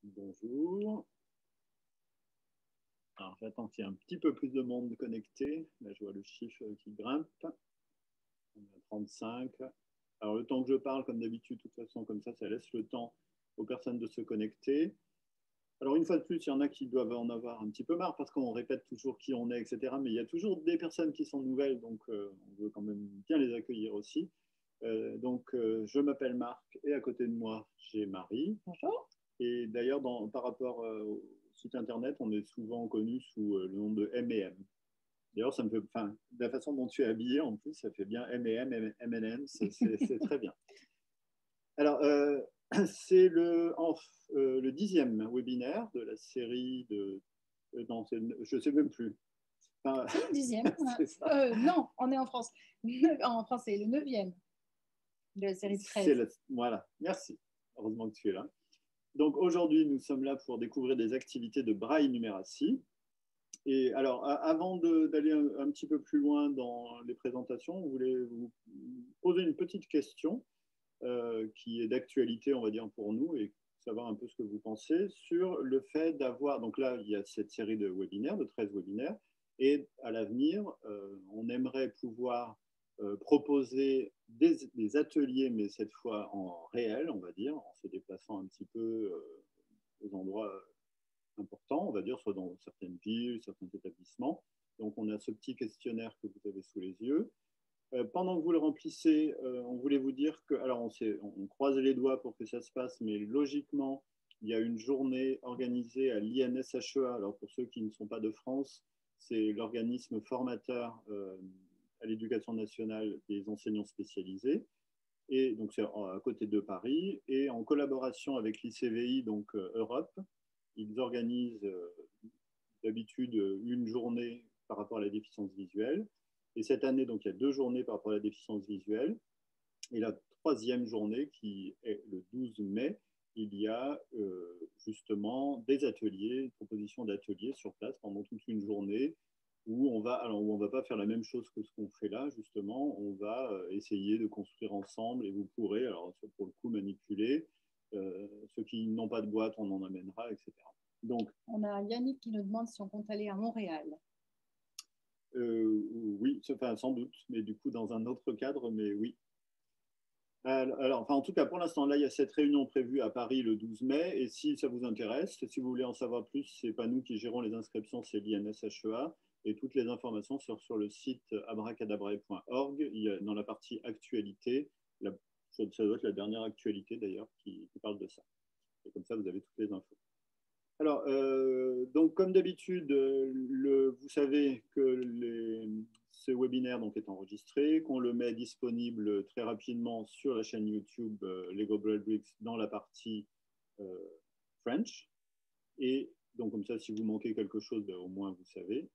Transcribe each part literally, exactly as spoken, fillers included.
Bonjour. Alors, j'attends qu'il y ait un petit peu plus de monde connecté. Là, je vois le chiffre qui grimpe. On est à trente-cinq. Alors, le temps que je parle, comme d'habitude, de toute façon, comme ça, ça laisse le temps aux personnes de se connecter. Alors, une fois de plus, il y en a qui doivent en avoir un petit peu marre parce qu'on répète toujours qui on est, et cetera. Mais il y a toujours des personnes qui sont nouvelles, donc euh, on veut quand même bien les accueillir aussi. Euh, donc, euh, je m'appelle Marc et à côté de moi, j'ai Marie. Bonjour. Et d'ailleurs, par rapport euh, au site internet, on est souvent connu sous euh, le nom de M et M. D'ailleurs, ça me fait, enfin, de la façon dont tu es habillé, en plus, ça fait bien M et M, M and M, c'est très bien. Alors, euh, c'est le, euh, le dixième webinaire de la série de, euh, non, je ne sais même plus. Enfin, c'est le dixième. euh, non, on est en France. En France, c'est le neuvième de la série de treize. La, voilà, merci. Heureusement que tu es là. Donc aujourd'hui, nous sommes là pour découvrir des activités de braille numératie. Et alors, avant d'aller un, un petit peu plus loin dans les présentations, on voulait vous poser une petite question euh, qui est d'actualité, on va dire, pour nous, et savoir un peu ce que vous pensez sur le fait d'avoir, donc là, il y a cette série de webinaires, de treize webinaires, et à l'avenir, euh, on aimerait pouvoir euh, proposer des, des ateliers, mais cette fois en réel, on va dire, en se déplaçant un petit peu euh, aux endroits importants, on va dire, soit dans certaines villes, certains établissements. Donc, on a ce petit questionnaire que vous avez sous les yeux. Euh, pendant que vous le remplissez, euh, on voulait vous dire que, alors on, on croise les doigts pour que ça se passe, mais logiquement, il y a une journée organisée à l'I N S H E A. Alors, pour ceux qui ne sont pas de France, c'est l'organisme formateur euh, à l'éducation nationale des enseignants spécialisés. Et donc, c'est à côté de Paris. Et en collaboration avec l'I C V I, donc euh, Europe, ils organisent euh, d'habitude une journée par rapport à la déficience visuelle. Et cette année, donc, il y a deux journées par rapport à la déficience visuelle. Et la troisième journée, qui est le douze mai, il y a euh, justement des ateliers, une proposition d'ateliers sur place pendant toute une journée où on va, alors où on va pas faire la même chose que ce qu'on fait là, justement, on va euh, essayer de construire ensemble et vous pourrez, alors pour le coup, manipuler. Euh, ceux qui n'ont pas de boîte, on en amènera, et cetera. Donc, on a Yannick qui nous demande si on compte aller à Montréal. Euh, oui, enfin, sans doute, mais du coup dans un autre cadre, mais oui. Alors, enfin, en tout cas, pour l'instant, là, il y a cette réunion prévue à Paris le douze mai, et si ça vous intéresse, si vous voulez en savoir plus, c'est pas nous qui gérons les inscriptions, c'est l'I N S H E A, et toutes les informations sont sur le site abracadabrae point org, il y a, dans la partie actualité, la, ça doit être la dernière actualité d'ailleurs qui, qui parle de ça. Et comme ça, vous avez toutes les infos. Alors, euh, donc comme d'habitude, vous savez que les, ce webinaire donc, est enregistré, qu'on le met disponible très rapidement sur la chaîne YouTube euh, Lego Braille Bricks dans la partie euh, French. Et donc comme ça, si vous manquez quelque chose, ben, au moins vous savez.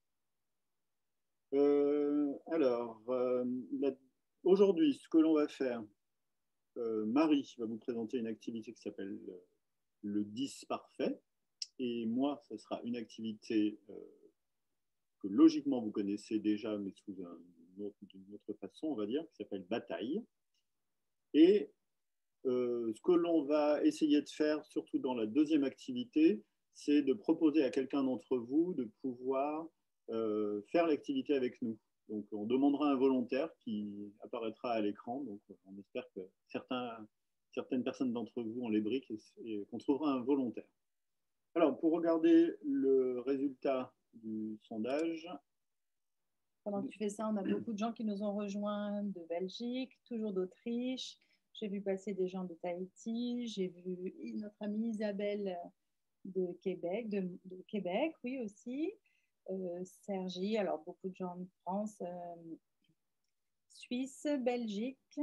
Euh, alors, euh, aujourd'hui, ce que l'on va faire, euh, Marie va vous présenter une activité qui s'appelle le dix parfait. Et moi, ce sera une activité euh, que logiquement vous connaissez déjà, mais sous un, une, autre, une autre façon, on va dire, qui s'appelle bataille. Et euh, ce que l'on va essayer de faire, surtout dans la deuxième activité, c'est de proposer à quelqu'un d'entre vous de pouvoir euh, faire l'activité avec nous. Donc, on demandera un volontaire qui apparaîtra à l'écran. Donc, on espère que certains, certaines personnes d'entre vous ont les briques et, et qu'on trouvera un volontaire. Alors, pour regarder le résultat du sondage. Pendant que tu fais ça, on a beaucoup de gens qui nous ont rejoints de Belgique, toujours d'Autriche. J'ai vu passer des gens de Tahiti. J'ai vu notre amie Isabelle de Québec, de, de Québec, oui aussi. Euh, Sergi, alors beaucoup de gens de France, euh, Suisse, Belgique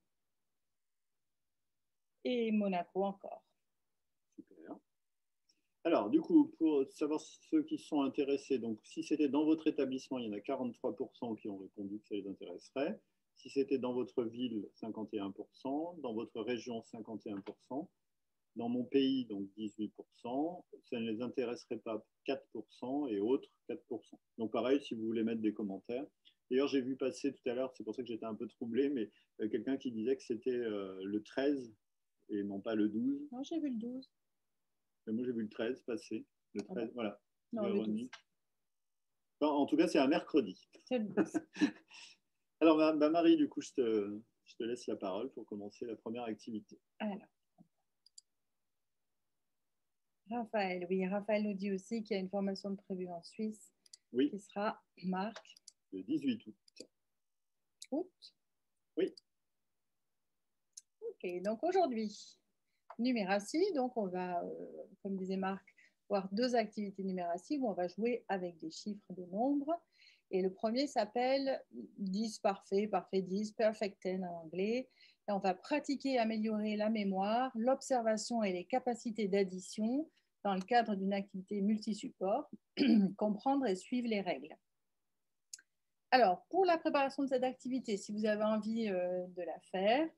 et Monaco encore. Super. Alors, du coup, pour savoir ceux qui sont intéressés, donc si c'était dans votre établissement, il y en a quarante-trois pour cent qui ont répondu que ça les intéresserait. Si c'était dans votre ville, cinquante et un pour cent. Dans votre région, cinquante et un pour cent. Dans mon pays, donc dix-huit pour cent. Ça ne les intéresserait pas, quatre pour cent. Et autres, quatre pour cent. Donc pareil, si vous voulez mettre des commentaires. D'ailleurs, j'ai vu passer tout à l'heure, c'est pour ça que j'étais un peu troublé, mais euh, quelqu'un qui disait que c'était euh, le treize et non pas le douze. Non, j'ai vu le douze. Mais moi, j'ai vu le treize passer. Le treize, ah bon. Voilà. Non, le douze. Enfin, en tout cas, c'est un mercredi. C'est le douze. Alors, bah, bah, Marie, du coup, je te, je te laisse la parole pour commencer la première activité. Alors. Raphaël, oui, Raphaël nous dit aussi qu'il y a une formation de prévue en Suisse, oui. Qui sera, Marc, le dix-huit août. Août. Oui. Ok, donc aujourd'hui, numératie, donc on va, euh, comme disait Marc, voir deux activités numératie où on va jouer avec des chiffres, des nombres. Et le premier s'appelle dix parfait, parfait dix, perfect ten en anglais. Et on va pratiquer et améliorer la mémoire, l'observation et les capacités d'addition dans le cadre d'une activité multi-support, comprendre et suivre les règles. Alors, pour la préparation de cette activité, si vous avez envie euh, de la faire,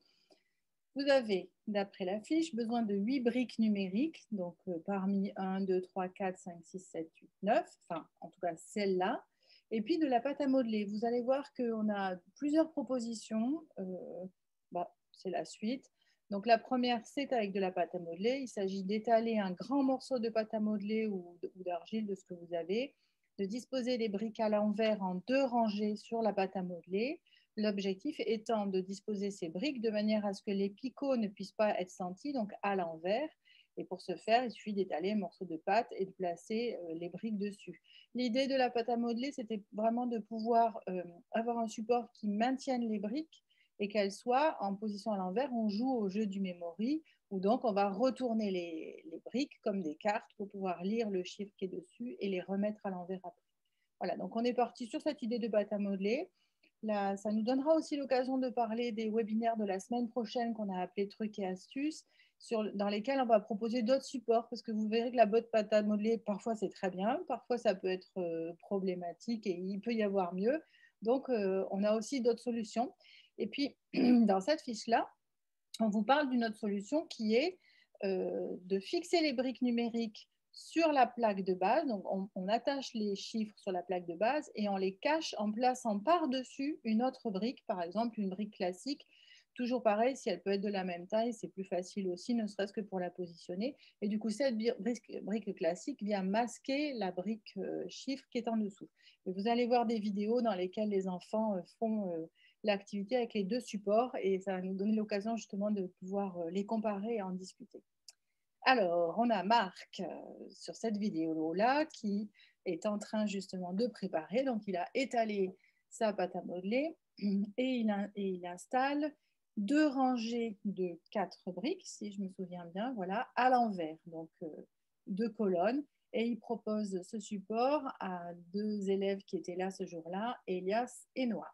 vous avez, d'après la fiche, besoin de huit briques numériques, donc euh, parmi un, deux, trois, quatre, cinq, six, sept, huit, neuf, enfin, en tout cas, celle-là, et puis de la pâte à modeler. Vous allez voir qu'on a plusieurs propositions. Euh, bah, c'est la suite. Donc, la première, c'est avec de la pâte à modeler. Il s'agit d'étaler un grand morceau de pâte à modeler ou d'argile, de ce que vous avez, de disposer les briques à l'envers en deux rangées sur la pâte à modeler. L'objectif étant de disposer ces briques de manière à ce que les picots ne puissent pas être sentis, donc à l'envers. Et pour ce faire, il suffit d'étaler un morceau de pâte et de placer euh, les briques dessus. L'idée de la pâte à modeler, c'était vraiment de pouvoir euh, avoir un support qui maintienne les briques et qu'elles soient en position à l'envers. On joue au jeu du memory, où donc on va retourner les, les briques comme des cartes pour pouvoir lire le chiffre qui est dessus et les remettre à l'envers après. Voilà, donc on est parti sur cette idée de pâte à modeler. Là, ça nous donnera aussi l'occasion de parler des webinaires de la semaine prochaine qu'on a appelé trucs et astuces, sur, dans lesquels on va proposer d'autres supports, parce que vous verrez que la botte pâte à modeler, parfois c'est très bien, parfois ça peut être euh, problématique et il peut y avoir mieux. Donc, euh, on a aussi d'autres solutions. Et puis, dans cette fiche-là, on vous parle d'une autre solution qui est euh, de fixer les briques numériques sur la plaque de base. Donc, on, on attache les chiffres sur la plaque de base et on les cache en plaçant par-dessus une autre brique, par exemple une brique classique. Toujours pareil, si elle peut être de la même taille, c'est plus facile aussi, ne serait-ce que pour la positionner. Et du coup, cette brique, brique classique vient masquer la brique euh, chiffre qui est en dessous. Et vous allez voir des vidéos dans lesquelles les enfants euh, font euh, l'activité avec les deux supports et ça va nous donner l'occasion justement de pouvoir euh, les comparer et en discuter. Alors, on a Marc euh, sur cette vidéo-là qui est en train justement de préparer. Donc, il a étalé sa pâte à modeler et il, a, et il installe deux rangées de quatre briques, si je me souviens bien, voilà, à l'envers, donc euh, deux colonnes. Et il propose ce support à deux élèves qui étaient là ce jour-là, Elias et Noah.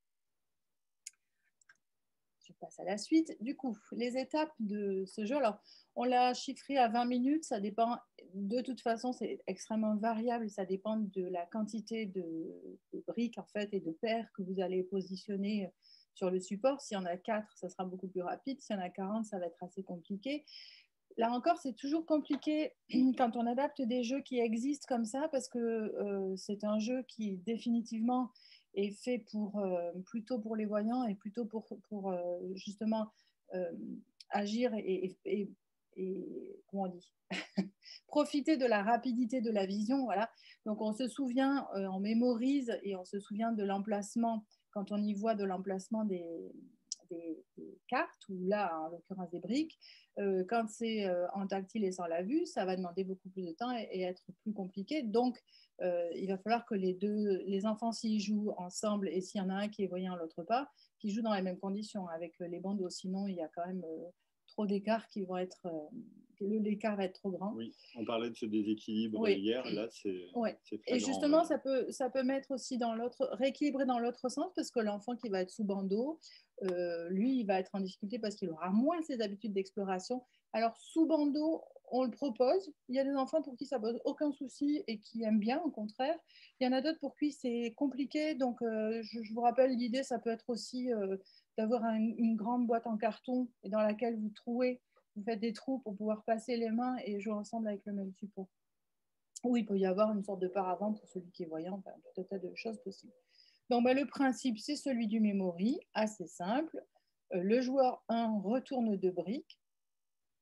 Je passe à la suite. Du coup, les étapes de ce jeu, alors on l'a chiffré à vingt minutes, ça dépend, de toute façon, c'est extrêmement variable, ça dépend de la quantité de, de briques en fait et de paires que vous allez positionner sur le support. S'il y en a quatre, ça sera beaucoup plus rapide. S'il y en a quarante, ça va être assez compliqué. Là encore, c'est toujours compliqué quand on adapte des jeux qui existent comme ça parce que euh, c'est un jeu qui définitivement est fait pour, euh, plutôt pour les voyants et plutôt pour, pour euh, justement euh, agir et, et, et comment on dit profiter de la rapidité de la vision. Voilà. Donc on se souvient, euh, on mémorise et on se souvient de l'emplacement quand on y voit de l'emplacement des, des, des cartes ou là en l'occurrence des briques. Euh, quand c'est euh, en tactile et sans la vue, ça va demander beaucoup plus de temps et, et être plus compliqué. Donc, euh, il va falloir que les deux, les enfants, s'ils jouent ensemble et s'il y en a un qui est voyant, l'autre pas, qu'ils jouent dans les mêmes conditions avec les bandeaux. Sinon, il y a quand même euh, trop d'écarts qui vont être, euh, l'écart va être trop grand. Oui, on parlait de ce déséquilibre oui. hier, là c'est oui. très Et grand, justement, ça peut, ça peut mettre aussi dans l'autre, rééquilibrer dans l'autre sens parce que l'enfant qui va être sous bandeau, euh, lui, il va être en difficulté parce qu'il aura moins ses habitudes d'exploration. Alors, sous bandeau, on le propose. Il y a des enfants pour qui ça pose aucun souci et qui aiment bien, au contraire. Il y en a d'autres pour qui c'est compliqué. Donc, euh, je, je vous rappelle, l'idée, ça peut être aussi euh, d'avoir un, une grande boîte en carton et dans laquelle vous trouez, vous faites des trous pour pouvoir passer les mains et jouer ensemble avec le même support. Ou il peut y avoir une sorte de paravent pour celui qui est voyant, enfin, tout un tas de choses possibles. Donc, ben, le principe, c'est celui du memory, assez simple. Euh, le joueur un retourne deux briques.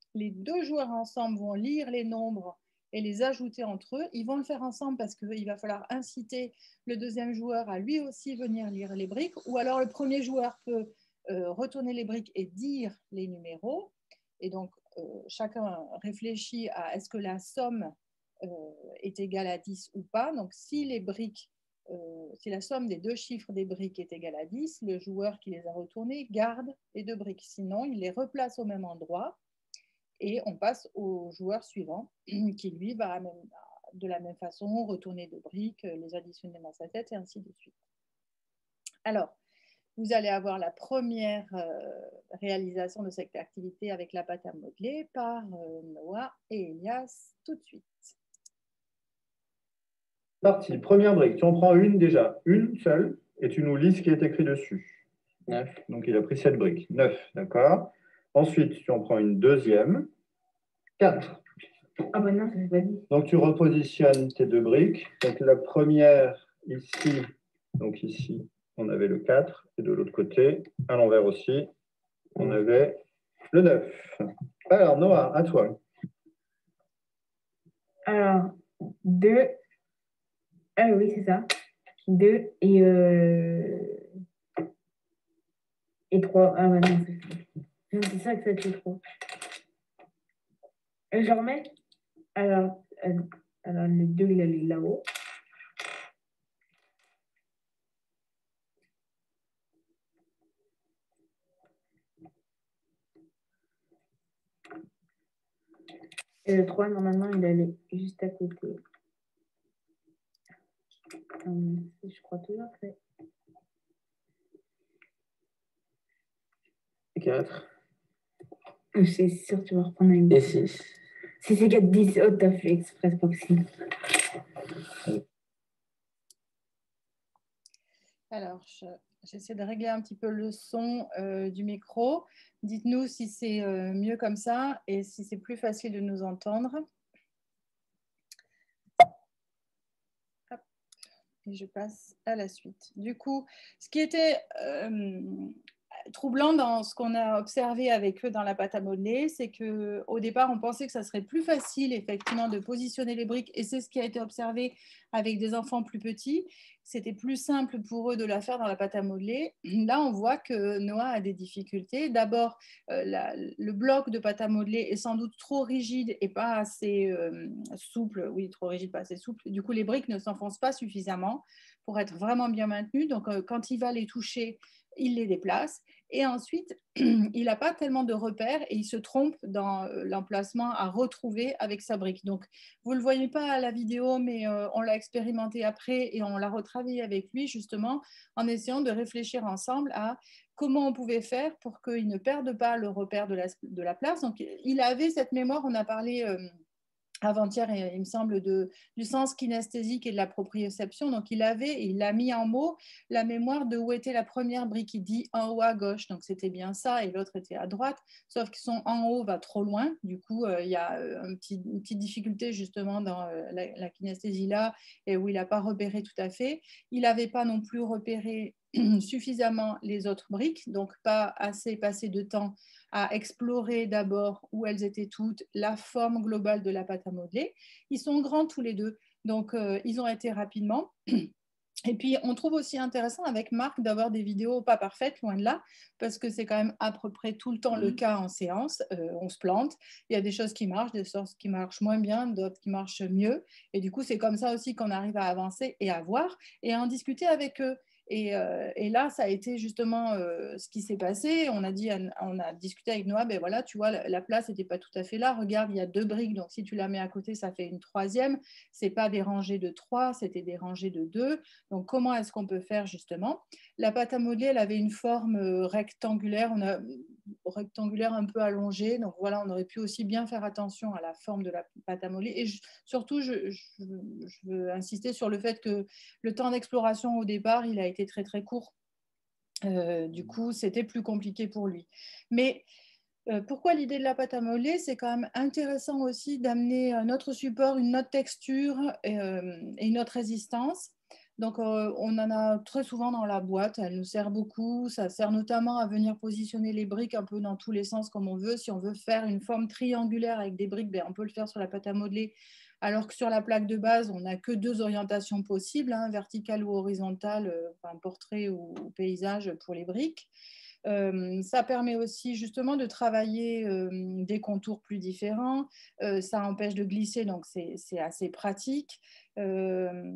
les deux joueurs ensemble vont lire les nombres et les ajouter entre eux. Ils vont le faire ensemble parce qu'il va falloir inciter le deuxième joueur à lui aussi venir lire les briques, ou alors le premier joueur peut euh, retourner les briques et dire les numéros. Et donc, euh, chacun réfléchit à est-ce que la somme euh, est égale à dix ou pas. Donc, si les briques, euh, si la somme des deux chiffres des briques est égale à dix, le joueur qui les a retournées garde les deux briques. Sinon, il les replace au même endroit. Et on passe au joueur suivant qui, lui, va de la même façon retourner deux briques, les additionner dans sa tête et ainsi de suite. Alors, vous allez avoir la première euh, réalisation de cette activité avec la pâte à modeler par euh, Noah et Elias tout de suite. Parti, première brique. Tu en prends une déjà, une seule, et tu nous lis ce qui est écrit dessus. Neuf. Donc, il a pris sept briques. Neuf, d'accord. Ensuite, tu en prends une deuxième. Quatre. Ah ben non, ça fait pas dix. Donc, tu repositionnes tes deux briques. Donc, la première ici, donc ici, on avait le quatre. Et de l'autre côté, à l'envers aussi, on avait le neuf. Alors, Noah, à toi. Alors, deux. Ah oui, c'est ça. deux et, euh... et trois. Ah ouais, non, c'est ça que ça fait trois. Et je remets. Alors, euh, alors le deux, il est là-haut. Et le trois, normalement, il allait juste à côté. Hum, je crois toujours que c'est quatre. C'est sûr, tu vas reprendre une. Et six. Si c'est quatre, dix, oh, t'as fait express boxing. Alors, j'essaie de régler un petit peu le son euh, du micro. Dites-nous si c'est euh, mieux comme ça et si c'est plus facile de nous entendre. Hop. Et je passe à la suite. Du coup, ce qui était euh, troublant dans ce qu'on a observé avec eux dans la pâte à modeler, c'est qu'au départ, on pensait que ça serait plus facile effectivement de positionner les briques, et c'est ce qui a été observé avec des enfants plus petits. C'était plus simple pour eux de la faire dans la pâte à modeler. Là, on voit que Noah a des difficultés. D'abord, euh, la, le bloc de pâte à modeler est sans doute trop rigide et pas assez euh, souple. Oui, trop rigide, pas assez souple. Du coup, les briques ne s'enfoncent pas suffisamment pour être vraiment bien maintenues. Donc, euh, quand il va les toucher, il les déplace. Et ensuite, il n'a pas tellement de repères et il se trompe dans l'emplacement à retrouver avec sa brique. Donc, vous ne le voyez pas à la vidéo, mais euh, on l'a expérimenté après et on l'a retravaillé avec lui justement en essayant de réfléchir ensemble à comment on pouvait faire pour qu'il ne perde pas le repère de la, de la place. Donc, il avait cette mémoire, on a parlé... Euh, avant-hier, il me semble, de, du sens kinesthésique et de la proprioception. Donc, il avait, il a mis en mots la mémoire de où était la première brique. Il dit en haut à gauche, donc c'était bien ça, et l'autre était à droite, sauf que son en haut va trop loin. Du coup, euh, il y a un petit, une petite difficulté justement dans euh, la, la kinesthésie là, et où il n'a pas repéré tout à fait. Il n'avait pas non plus repéré suffisamment les autres briques, donc pas assez passé de temps à explorer d'abord où elles étaient toutes, la forme globale de la pâte à modeler. Ils sont grands tous les deux, donc euh, ils ont été rapidement. Et puis, on trouve aussi intéressant avec Marc d'avoir des vidéos pas parfaites, loin de là, parce que c'est quand même à peu près tout le temps le cas en séance. Euh, on se plante, il y a des choses qui marchent, des choses qui marchent moins bien, d'autres qui marchent mieux. Et du coup, c'est comme ça aussi qu'on arrive à avancer et à voir et à en discuter avec eux. Et, euh, et là, ça a été justement euh, ce qui s'est passé. On a, dit, on a discuté avec Noah, ben voilà, tu vois, la, la place n'était pas tout à fait là. Regarde, il y a deux briques, donc si tu la mets à côté, ça fait une troisième. Ce n'est pas des rangées de trois, c'était des rangées de deux. Donc, comment est-ce qu'on peut faire justement? La pâte à modeler, elle avait une forme rectangulaire, on a, rectangulaire un peu allongée. Donc, voilà, on aurait pu aussi bien faire attention à la forme de la pâte à modeler. Et je, surtout, je, je, je veux insister sur le fait que le temps d'exploration au départ, il a été très, très court. Euh, du coup, c'était plus compliqué pour lui. Mais euh, pourquoi l'idée de la pâte à modeler? C'est quand même intéressant aussi d'amener un autre support, une autre texture euh, et une autre résistance. Donc, euh, on en a très souvent dans la boîte. Elle nous sert beaucoup. Ça sert notamment à venir positionner les briques un peu dans tous les sens comme on veut. Si on veut faire une forme triangulaire avec des briques, ben, on peut le faire sur la pâte à modeler. Alors que sur la plaque de base, on n'a que deux orientations possibles, hein, verticale ou horizontale, euh, enfin, portrait ou, ou paysage pour les briques. Euh, ça permet aussi justement de travailler euh, des contours plus différents. Euh, ça empêche de glisser, donc c'est assez pratique. Euh,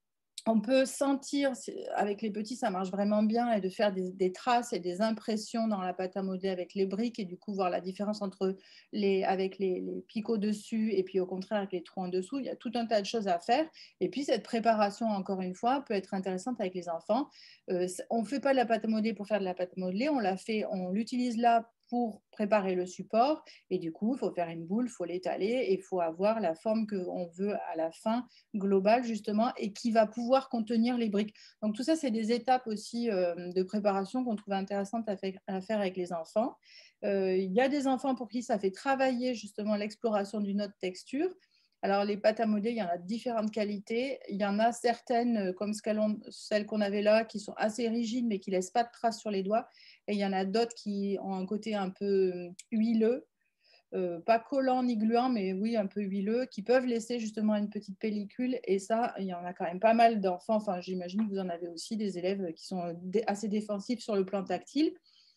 on peut sentir, avec les petits, ça marche vraiment bien, et de faire des, des traces et des impressions dans la pâte à modeler avec les briques, et du coup voir la différence entre les, avec les, les picots dessus et puis au contraire avec les trous en dessous. Il y a tout un tas de choses à faire. Et puis cette préparation, encore une fois, peut être intéressante avec les enfants. Euh, on ne fait pas de la pâte à modeler pour faire de la pâte à modeler, on la fait, on l'utilise là pour préparer le support, et du coup, il faut faire une boule, il faut l'étaler, et il faut avoir la forme qu'on veut à la fin, globale justement, et qui va pouvoir contenir les briques. Donc tout ça, c'est des étapes aussi euh, de préparation qu'on trouve intéressantes à, fait, à faire avec les enfants. Euh, il y a des enfants pour qui ça fait travailler justement l'exploration d'une autre texture. Alors, les pâtes à modeler, il y en a de différentes qualités. Il y en a certaines, comme celles qu'on avait là, qui sont assez rigides, mais qui ne laissent pas de traces sur les doigts. Et il y en a d'autres qui ont un côté un peu huileux, euh, pas collant ni gluant, mais oui, un peu huileux, qui peuvent laisser justement une petite pellicule. Et ça, il y en a quand même pas mal d'enfants. Enfin, j'imagine que vous en avez aussi des élèves qui sont assez défensifs sur le plan tactile.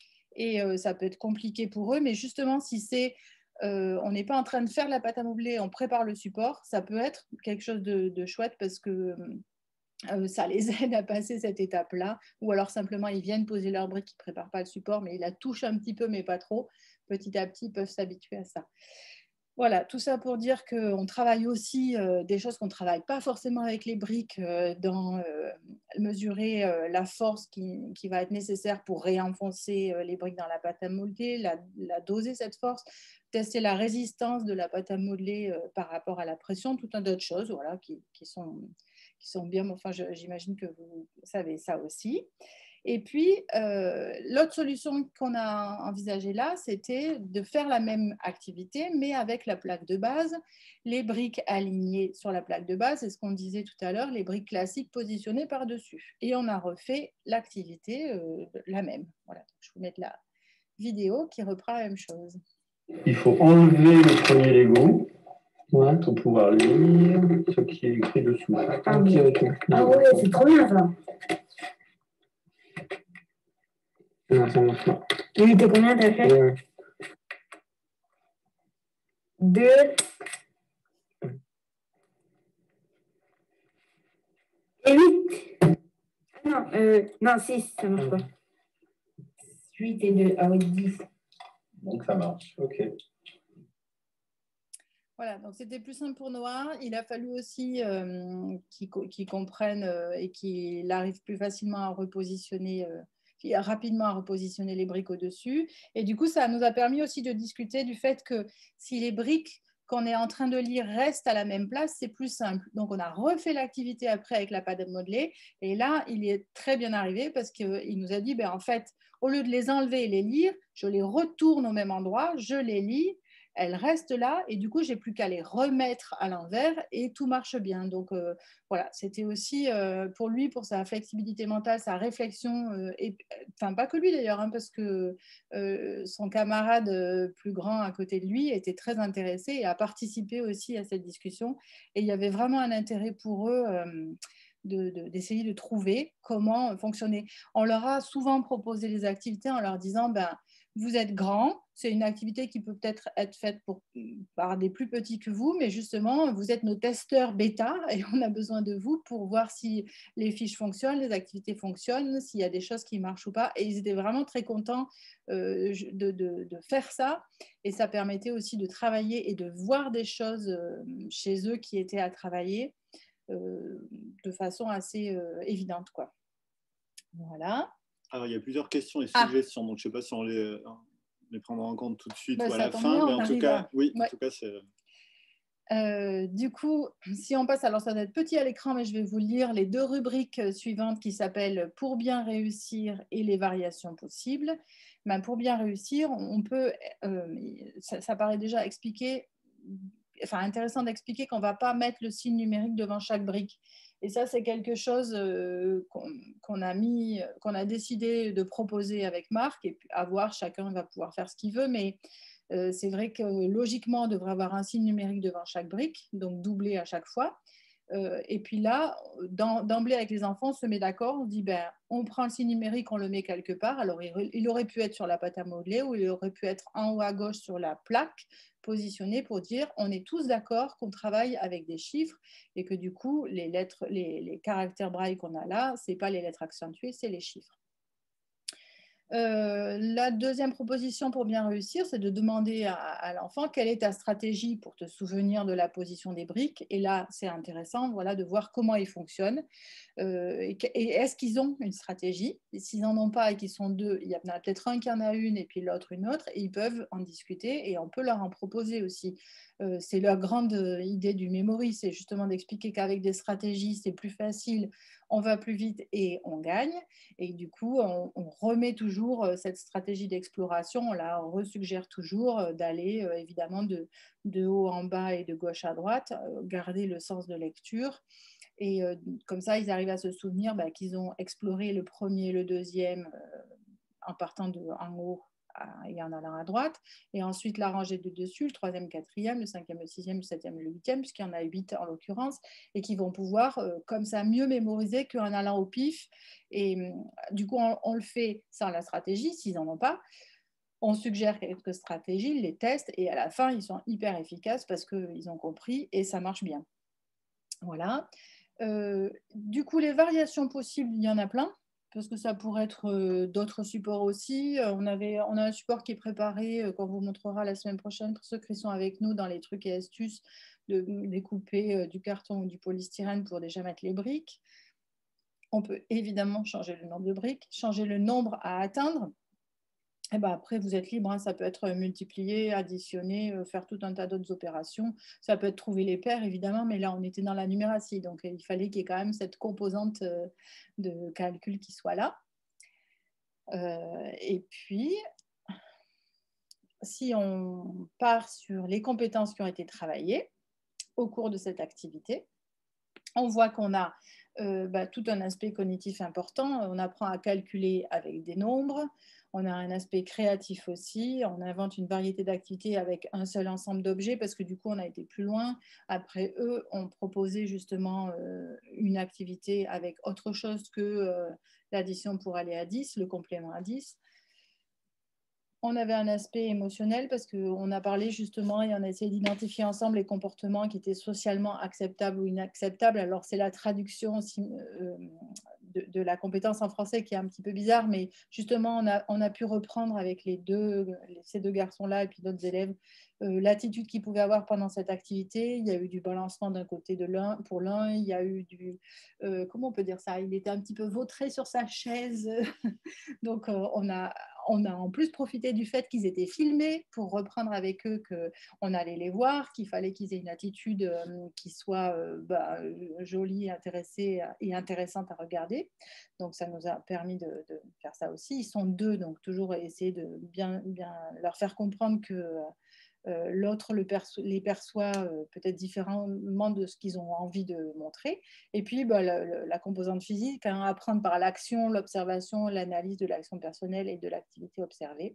Et euh, ça peut être compliqué pour eux. Mais justement, si c'est... Euh, on n'est pas en train de faire la pâte à modeler, on prépare le support, ça peut être quelque chose de, de chouette parce que euh, ça les aide à passer cette étape-là, ou alors simplement ils viennent poser leur brique, ils ne préparent pas le support, mais ils la touchent un petit peu, mais pas trop. Petit à petit, ils peuvent s'habituer à ça. Voilà, tout ça pour dire qu'on travaille aussi euh, des choses qu'on ne travaille pas forcément avec les briques, euh, dans euh, mesurer euh, la force qui, qui va être nécessaire pour réenfoncer euh, les briques dans la pâte à modeler, la, la doser cette force, tester la résistance de la pâte à modeler euh, par rapport à la pression, tout un tas de choses voilà, qui, qui, sont, qui sont bien, enfin j'imagine que vous savez ça aussi. Et puis, euh, l'autre solution qu'on a envisagée là, c'était de faire la même activité, mais avec la plaque de base, les briques alignées sur la plaque de base, c'est ce qu'on disait tout à l'heure, les briques classiques positionnées par-dessus. Et on a refait l'activité euh, la même. Voilà, je vais vous mettre la vidéo qui reprend la même chose. Il faut enlever le premier Lego. Ouais, pour pouvoir lire ce qui est écrit dessous. Ah, okay, okay. Ah ouais, c'est trop bien ça. Non, ça marche pas. Il était combien t'as fait? Ouais. Deux. Et huit. Non, euh, non, six, ça marche pas. Huit et deux. Ah oui, dix. Donc ça marche, ok. Voilà, donc c'était plus simple pour Noah. Il a fallu aussi euh, qu'il qu'il comprenne euh, et qu'il arrive plus facilement à repositionner, euh, rapidement à repositionner les briques au-dessus. Et du coup, ça nous a permis aussi de discuter du fait que si les briques qu'on est en train de lire restent à la même place, c'est plus simple. Donc, on a refait l'activité après avec la pâte à modeler. Et là, il est très bien arrivé parce qu'il nous a dit, ben, en fait, au lieu de les enlever et les lire, je les retourne au même endroit, je les lis. Elles restent là et du coup, j'ai plus qu'à les remettre à l'envers et tout marche bien. Donc euh, voilà, c'était aussi euh, pour lui, pour sa flexibilité mentale, sa réflexion, euh, et, enfin pas que lui d'ailleurs, hein, parce que euh, son camarade euh, plus grand à côté de lui était très intéressé et a participé aussi à cette discussion. Et il y avait vraiment un intérêt pour eux euh, d'essayer de, de, de trouver comment fonctionner. On leur a souvent proposé des activités en leur disant, ben, vous êtes grand, c'est une activité qui peut peut-être être faite pour, par des plus petits que vous, mais justement, vous êtes nos testeurs bêta et on a besoin de vous pour voir si les fiches fonctionnent, les activités fonctionnent, s'il y a des choses qui marchent ou pas. Et ils étaient vraiment très contents euh, de, de, de faire ça. Et ça permettait aussi de travailler et de voir des choses euh, chez eux qui étaient à travailler euh, de façon assez euh, évidente, quoi. Voilà. Alors, il y a plusieurs questions et suggestions, ah. donc je ne sais pas si on les, on les prendra en compte tout de suite bah, ou à la fin, bien, mais en tout cas, à... oui, ouais. en tout cas, c'est... Euh, du coup, si on passe, alors ça va être petit à l'écran, mais je vais vous lire les deux rubriques suivantes qui s'appellent « Pour bien réussir » et « Les variations possibles ». Ben, pour bien réussir, on peut, euh, ça, ça paraît déjà expliquer, enfin intéressant d'expliquer qu'on ne va pas mettre le signe numérique devant chaque brique. Et ça, c'est quelque chose euh, qu'on qu'on a mis, qu'on a décidé de proposer avec Marc, et puis à voir, chacun va pouvoir faire ce qu'il veut, mais euh, c'est vrai que logiquement, on devrait avoir un signe numérique devant chaque brique, donc doublé à chaque fois. Euh, et puis là, d'emblée avec les enfants, on se met d'accord, on dit ben, on prend le signe numérique, on le met quelque part. Alors, il, il aurait pu être sur la pâte à modeler ou il aurait pu être en haut à gauche sur la plaque, positionné pour dire on est tous d'accord qu'on travaille avec des chiffres et que du coup, les lettres, les, les caractères braille qu'on a là, ce n'est pas les lettres accentuées, c'est les chiffres. Euh, la deuxième proposition pour bien réussir, c'est de demander à, à l'enfant quelle est ta stratégie pour te souvenir de la position des briques. Et là, c'est intéressant, voilà, de voir comment ils fonctionnent. Euh, et, et est-ce qu'ils ont une stratégie? S'ils n'en ont pas et qu'ils sont deux, il y en a peut-être un qui en a une et puis l'autre une autre, et ils peuvent en discuter et on peut leur en proposer aussi. Euh, c'est leur grande idée du memory, c'est justement d'expliquer qu'avec des stratégies, c'est plus facile, on va plus vite et on gagne. Et du coup, on, on remet toujours cette stratégie d'exploration, on la resuggère toujours d'aller évidemment de, de haut en bas et de gauche à droite, garder le sens de lecture. Et euh, comme ça, ils arrivent à se souvenir bah, qu'ils ont exploré le premier, le deuxième, euh, en partant de en haut à, et en allant à droite, et ensuite la rangée de dessus, le troisième, le quatrième, le cinquième, le sixième, le septième, le huitième, puisqu'il y en a huit en l'occurrence, et qui vont pouvoir euh, comme ça mieux mémoriser qu'en allant au pif. Et euh, du coup, on, on le fait sans la stratégie, s'ils n'en ont pas. On suggère quelques stratégies, ils les testent, et à la fin, ils sont hyper efficaces parce qu'ils ont compris et ça marche bien. Voilà. Euh, du coup, les variations possibles, il y en a plein, parce que ça pourrait être euh, d'autres supports aussi. Euh, on, avait, on a un support qui est préparé, euh, qu'on vous montrera la semaine prochaine, pour ceux qui sont avec nous dans les trucs et astuces, de découper euh, du carton ou du polystyrène pour déjà mettre les briques. On peut évidemment changer le nombre de briques, changer le nombre à atteindre. Et ben après, vous êtes libre, hein, ça peut être multiplier, additionner, euh, faire tout un tas d'autres opérations. Ça peut être trouver les paires, évidemment, mais là, on était dans la numératie, donc il fallait qu'il y ait quand même cette composante euh, de calcul qui soit là. Euh, et puis, si on part sur les compétences qui ont été travaillées au cours de cette activité, on voit qu'on a euh, bah, tout un aspect cognitif important. On apprend à calculer avec des nombres. On a un aspect créatif aussi. On invente une variété d'activités avec un seul ensemble d'objets parce que du coup, on a été plus loin. Après, eux ont proposé justement euh, une activité avec autre chose que euh, l'addition pour aller à dix, le complément à dix. On avait un aspect émotionnel parce qu'on a parlé justement et on a essayé d'identifier ensemble les comportements qui étaient socialement acceptables ou inacceptables. Alors, c'est la traduction aussi, euh, de, de la compétence en français qui est un petit peu bizarre, mais justement, on a, on a pu reprendre avec les deux, ces deux garçons-là et puis d'autres élèves euh, l'attitude qu'ils pouvaient avoir pendant cette activité. Il y a eu du balancement d'un côté de l'un pour l'un, il y a eu du... Euh, comment on peut dire ça? Il était un petit peu vautré sur sa chaise. Donc, euh, on a... On a en plus profité du fait qu'ils étaient filmés pour reprendre avec eux qu'on allait les voir, qu'il fallait qu'ils aient une attitude euh, qui soit euh, bah, jolie, intéressée et intéressante à regarder. Donc, ça nous a permis de, de faire ça aussi. Ils sont deux, donc toujours essayer de bien, bien leur faire comprendre que euh, l'autre le perço- les perçoit euh, peut-être différemment de ce qu'ils ont envie de montrer. Et puis, bah, la, la composante physique, hein, apprendre par l'action, l'observation, l'analyse de l'action personnelle et de l'activité observée.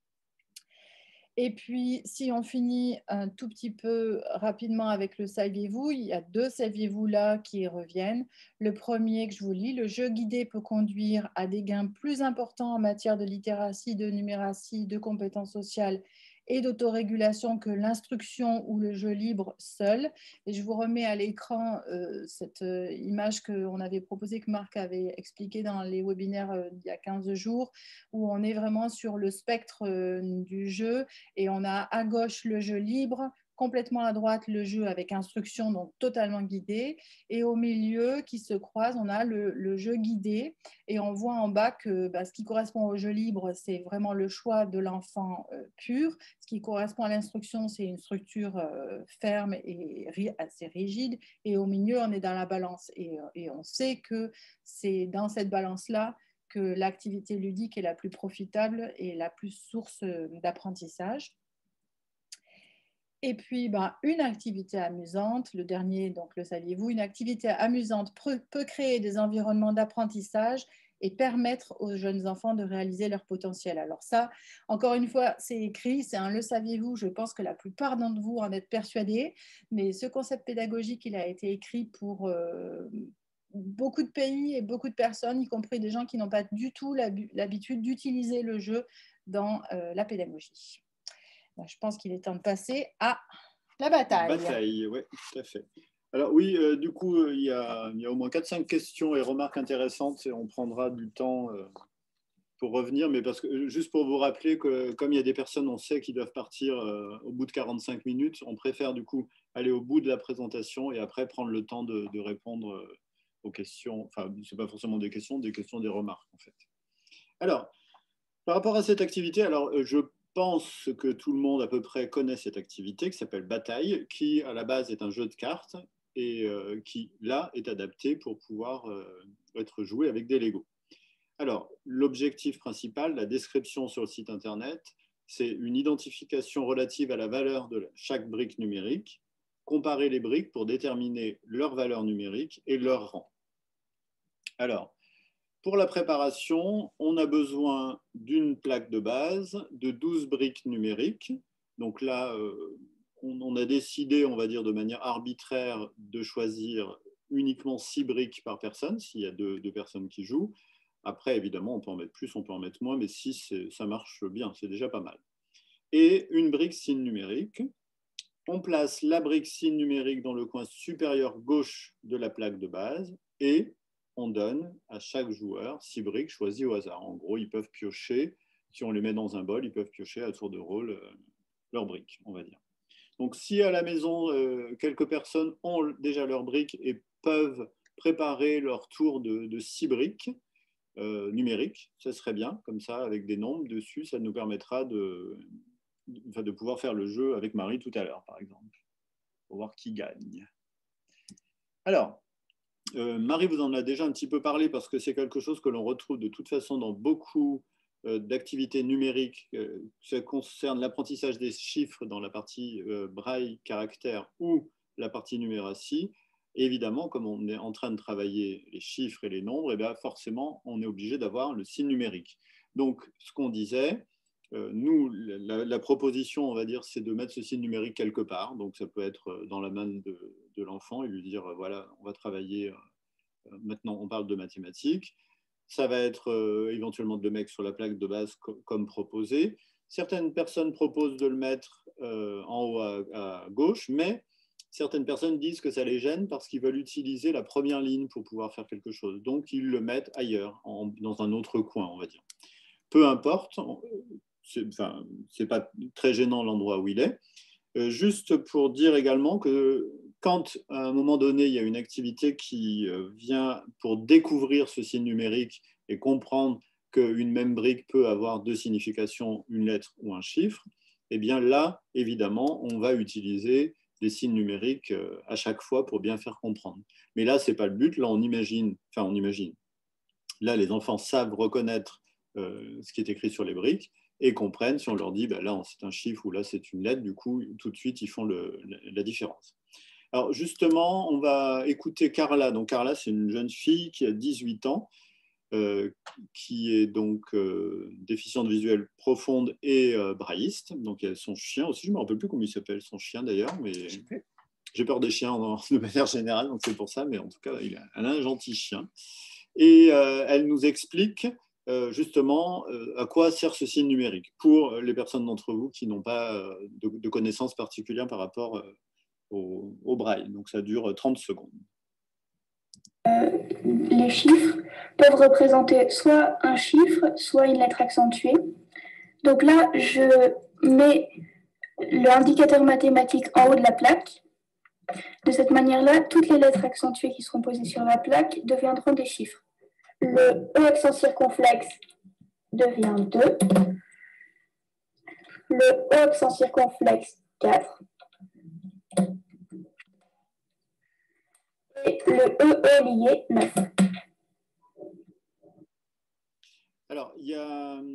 Et puis, si on finit un tout petit peu rapidement avec le saviez-vous, il y a deux saviez-vous là qui reviennent. Le premier que je vous lis, le jeu guidé peut conduire à des gains plus importants en matière de littératie, de numératie, de compétences sociales et d'autorégulation que l'instruction ou le jeu libre seul. Et je vous remets à l'écran euh, cette euh, image qu'on avait proposée, que Marc avait expliquée dans les webinaires euh, il y a quinze jours, où on est vraiment sur le spectre euh, du jeu. Et on a à gauche le jeu libre, complètement à droite le jeu avec instruction, donc totalement guidé. Et au milieu, qui se croise, on a le, le jeu guidé. Et on voit en bas que bah, ce qui correspond au jeu libre, c'est vraiment le choix de l'enfant euh, pur. Ce qui correspond à l'instruction, c'est une structure euh, ferme et ri- assez rigide. Et au milieu, on est dans la balance. Et, et on sait que c'est dans cette balance-là que l'activité ludique est la plus profitable et la plus source d'apprentissage. Et puis, ben, une activité amusante, le dernier, donc le saviez-vous, une activité amusante peut créer des environnements d'apprentissage et permettre aux jeunes enfants de réaliser leur potentiel. Alors ça, encore une fois, c'est écrit, c'est un le saviez-vous, je pense que la plupart d'entre vous en êtes persuadés, mais ce concept pédagogique, il a été écrit pour euh, beaucoup de pays et beaucoup de personnes, y compris des gens qui n'ont pas du tout l'habitude d'utiliser le jeu dans euh, la pédagogie. Je pense qu'il est temps de passer à la bataille. Bataille, oui, tout à fait. Alors oui, euh, du coup, euh, il, y a, il y a au moins quatre cinq questions et remarques intéressantes et on prendra du temps euh, pour revenir, mais parce que, juste pour vous rappeler que comme il y a des personnes, on sait, qui doivent partir euh, au bout de quarante-cinq minutes, on préfère du coup aller au bout de la présentation et après prendre le temps de, de répondre euh, aux questions. Enfin, ce n'est pas forcément des questions, des questions, des remarques en fait. Alors, par rapport à cette activité, alors je pense que tout le monde à peu près connaît cette activité qui s'appelle Bataille, qui à la base est un jeu de cartes et euh, qui là est adapté pour pouvoir euh, être joué avec des Legos. Alors, l'objectif principal, la description sur le site internet, c'est une identification relative à la valeur de chaque brique numérique, comparer les briques pour déterminer leur valeur numérique et leur rang. Alors, pour la préparation, on a besoin d'une plaque de base, de douze briques numériques. Donc là, euh, on, on a décidé, on va dire de manière arbitraire, de choisir uniquement six briques par personne, s'il y a deux, deux personnes qui jouent. Après, évidemment, on peut en mettre plus, on peut en mettre moins, mais six, ça marche bien, c'est déjà pas mal. Et une brique signe numérique. On place la brique signe numérique dans le coin supérieur gauche de la plaque de base et on donne à chaque joueur six briques choisies au hasard. En gros, ils peuvent piocher, si on les met dans un bol, ils peuvent piocher à tour de rôle euh, leurs briques, on va dire. Donc, si à la maison, euh, quelques personnes ont déjà leurs briques et peuvent préparer leur tour de, de six briques euh, numériques, ça serait bien, comme ça, avec des nombres dessus, ça nous permettra de, de, de pouvoir faire le jeu avec Marie tout à l'heure, par exemple, pour voir qui gagne. Alors, Euh, Marie vous en a déjà un petit peu parlé parce que c'est quelque chose que l'on retrouve de toute façon dans beaucoup euh, d'activités numériques. Euh, ça concerne l'apprentissage des chiffres dans la partie euh, braille, caractère ou la partie numératie. Et évidemment, comme on est en train de travailler les chiffres et les nombres, et bien forcément, on est obligé d'avoir le signe numérique. Donc, ce qu'on disait, euh, nous, la, la proposition, on va dire, c'est de mettre ce signe numérique quelque part. Donc, ça peut être dans la main de, de l'enfant et lui dire, voilà, on va travailler... Maintenant, on parle de mathématiques. Ça va être euh, éventuellement de le mettre sur la plaque de base co comme proposé. Certaines personnes proposent de le mettre euh, en haut à, à gauche, mais certaines personnes disent que ça les gêne parce qu'ils veulent utiliser la première ligne pour pouvoir faire quelque chose. Donc, ils le mettent ailleurs, en, dans un autre coin, on va dire. Peu importe, c'est enfin, c'est pas très gênant l'endroit où il est. Euh, juste pour dire également que quand, à un moment donné, il y a une activité qui vient pour découvrir ce signe numérique et comprendre qu'une même brique peut avoir deux significations, une lettre ou un chiffre, eh bien là, évidemment, on va utiliser des signes numériques à chaque fois pour bien faire comprendre. Mais là, ce n'est pas le but. Là, on imagine, enfin, on imagine. Là, les enfants savent reconnaître euh, ce qui est écrit sur les briques et comprennent si on leur dit, ben là, c'est un chiffre ou là, c'est une lettre. Du coup, tout de suite, ils font le, la différence. Alors justement, on va écouter Carla. Donc Carla, c'est une jeune fille qui a dix-huit ans, euh, qui est donc euh, déficiente visuelle profonde et euh, brailliste. Donc il y a son chien aussi, je ne me rappelle plus comment il s'appelle, son chien d'ailleurs, mais j'ai peur des chiens en, de manière générale, donc c'est pour ça, mais en tout cas, il a, elle a un gentil chien. Et euh, elle nous explique euh, justement euh, à quoi sert ce signe numérique pour les personnes d'entre vous qui n'ont pas euh, de, de connaissances particulières par rapport euh, Au, au braille. Donc ça dure trente secondes. Euh, les chiffres peuvent représenter soit un chiffre, soit une lettre accentuée. Donc là, je mets l'indicateur mathématique en haut de la plaque. De cette manière-là, toutes les lettres accentuées qui seront posées sur la plaque deviendront des chiffres. Le E accent circonflexe devient deux. Le E accent circonflexe, quatre. Et le E E lié, neuf. Alors, il y a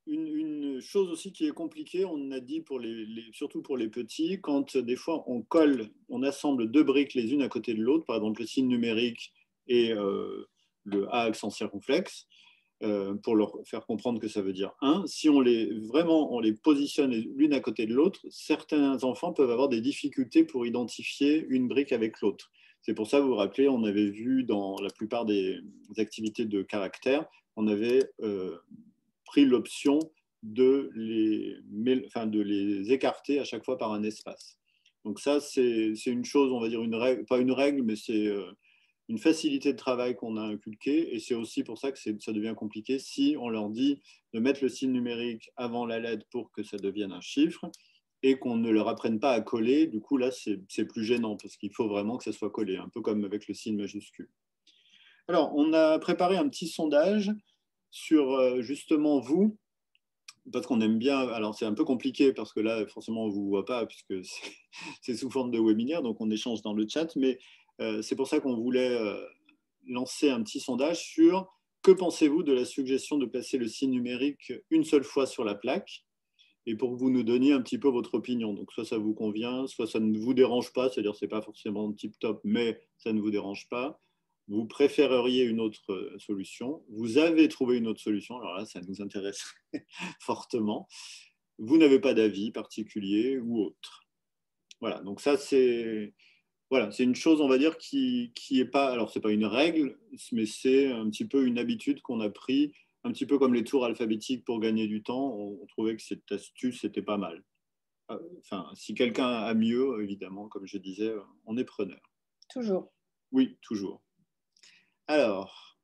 une, une chose aussi qui est compliquée, on a dit, pour les, les, surtout pour les petits, quand des fois on colle, on assemble deux briques les unes à côté de l'autre, par exemple le signe numérique et euh, le A accent circonflexe, euh, pour leur faire comprendre que ça veut dire un. Si on les, vraiment on les positionne l'une à côté de l'autre, certains enfants peuvent avoir des difficultés pour identifier une brique avec l'autre. C'est pour ça, vous vous rappelez, on avait vu dans la plupart des activités de caractère, on avait euh, pris l'option de les, enfin, de les écarter à chaque fois par un espace. Donc ça, c'est une chose, on va dire, une règle, pas une règle, mais c'est euh, une facilité de travail qu'on a inculquée, et c'est aussi pour ça que ça devient compliqué si on leur dit de mettre le signe numérique avant la lettre pour que ça devienne un chiffre, et qu'on ne leur apprenne pas à coller. Du coup, là, c'est plus gênant, parce qu'il faut vraiment que ça soit collé, un peu comme avec le signe majuscule. Alors, on a préparé un petit sondage sur justement vous, parce qu'on aime bien, alors c'est un peu compliqué parce que là forcément on ne vous voit pas puisque c'est sous forme de webinaire, donc on échange dans le chat, mais euh, c'est pour ça qu'on voulait euh, lancer un petit sondage sur que pensez-vous de la suggestion de placer le signe numérique une seule fois sur la plaque, et pour que vous nous donniez un petit peu votre opinion. Donc soit ça vous convient, soit ça ne vous dérange pas, c'est-à-dire c'est pas forcément tip top, mais ça ne vous dérange pas. Vous préféreriez une autre solution, vous avez trouvé une autre solution, alors là, ça nous intéresse fortement. Vous n'avez pas d'avis particulier ou autre. Voilà, donc ça, c'est voilà, c'est une chose, on va dire, qui qui est pas, alors c'est pas une règle, mais c'est un petit peu une habitude qu'on a pris, un petit peu comme les tours alphabétiques pour gagner du temps. On, on trouvait que cette astuce, c'était pas mal. Enfin, si quelqu'un a mieux, évidemment, comme je disais, on est preneur. Toujours. Oui, toujours. Alors,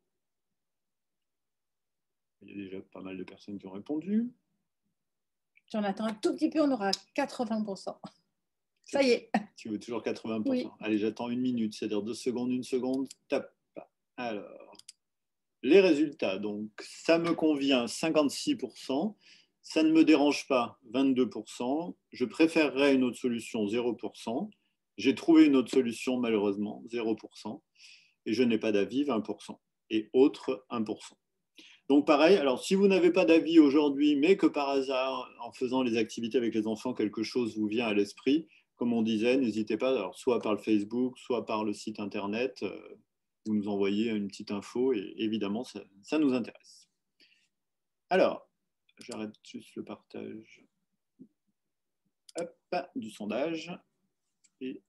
il y a déjà pas mal de personnes qui ont répondu. J'en attends un tout petit peu, on aura quatre-vingts pour cent. Ça y est. Tu veux toujours quatre-vingts pour cent. Oui. Allez, j'attends une minute, c'est-à-dire deux secondes, une seconde, tape. Alors, les résultats. Donc, ça me convient, cinquante-six pour cent. Ça ne me dérange pas, vingt-deux pour cent. Je préférerais une autre solution, zéro pour cent. J'ai trouvé une autre solution, malheureusement, zéro pour cent. Et je n'ai pas d'avis, vingt pour cent. Et autres, un pour cent. Donc pareil, alors si vous n'avez pas d'avis aujourd'hui, mais que par hasard, en faisant les activités avec les enfants, quelque chose vous vient à l'esprit, comme on disait, n'hésitez pas, alors, soit par le Facebook, soit par le site internet, euh, vous nous envoyez une petite info, et évidemment, ça, ça nous intéresse. Alors, j'arrête juste le partage hop, du sondage. Et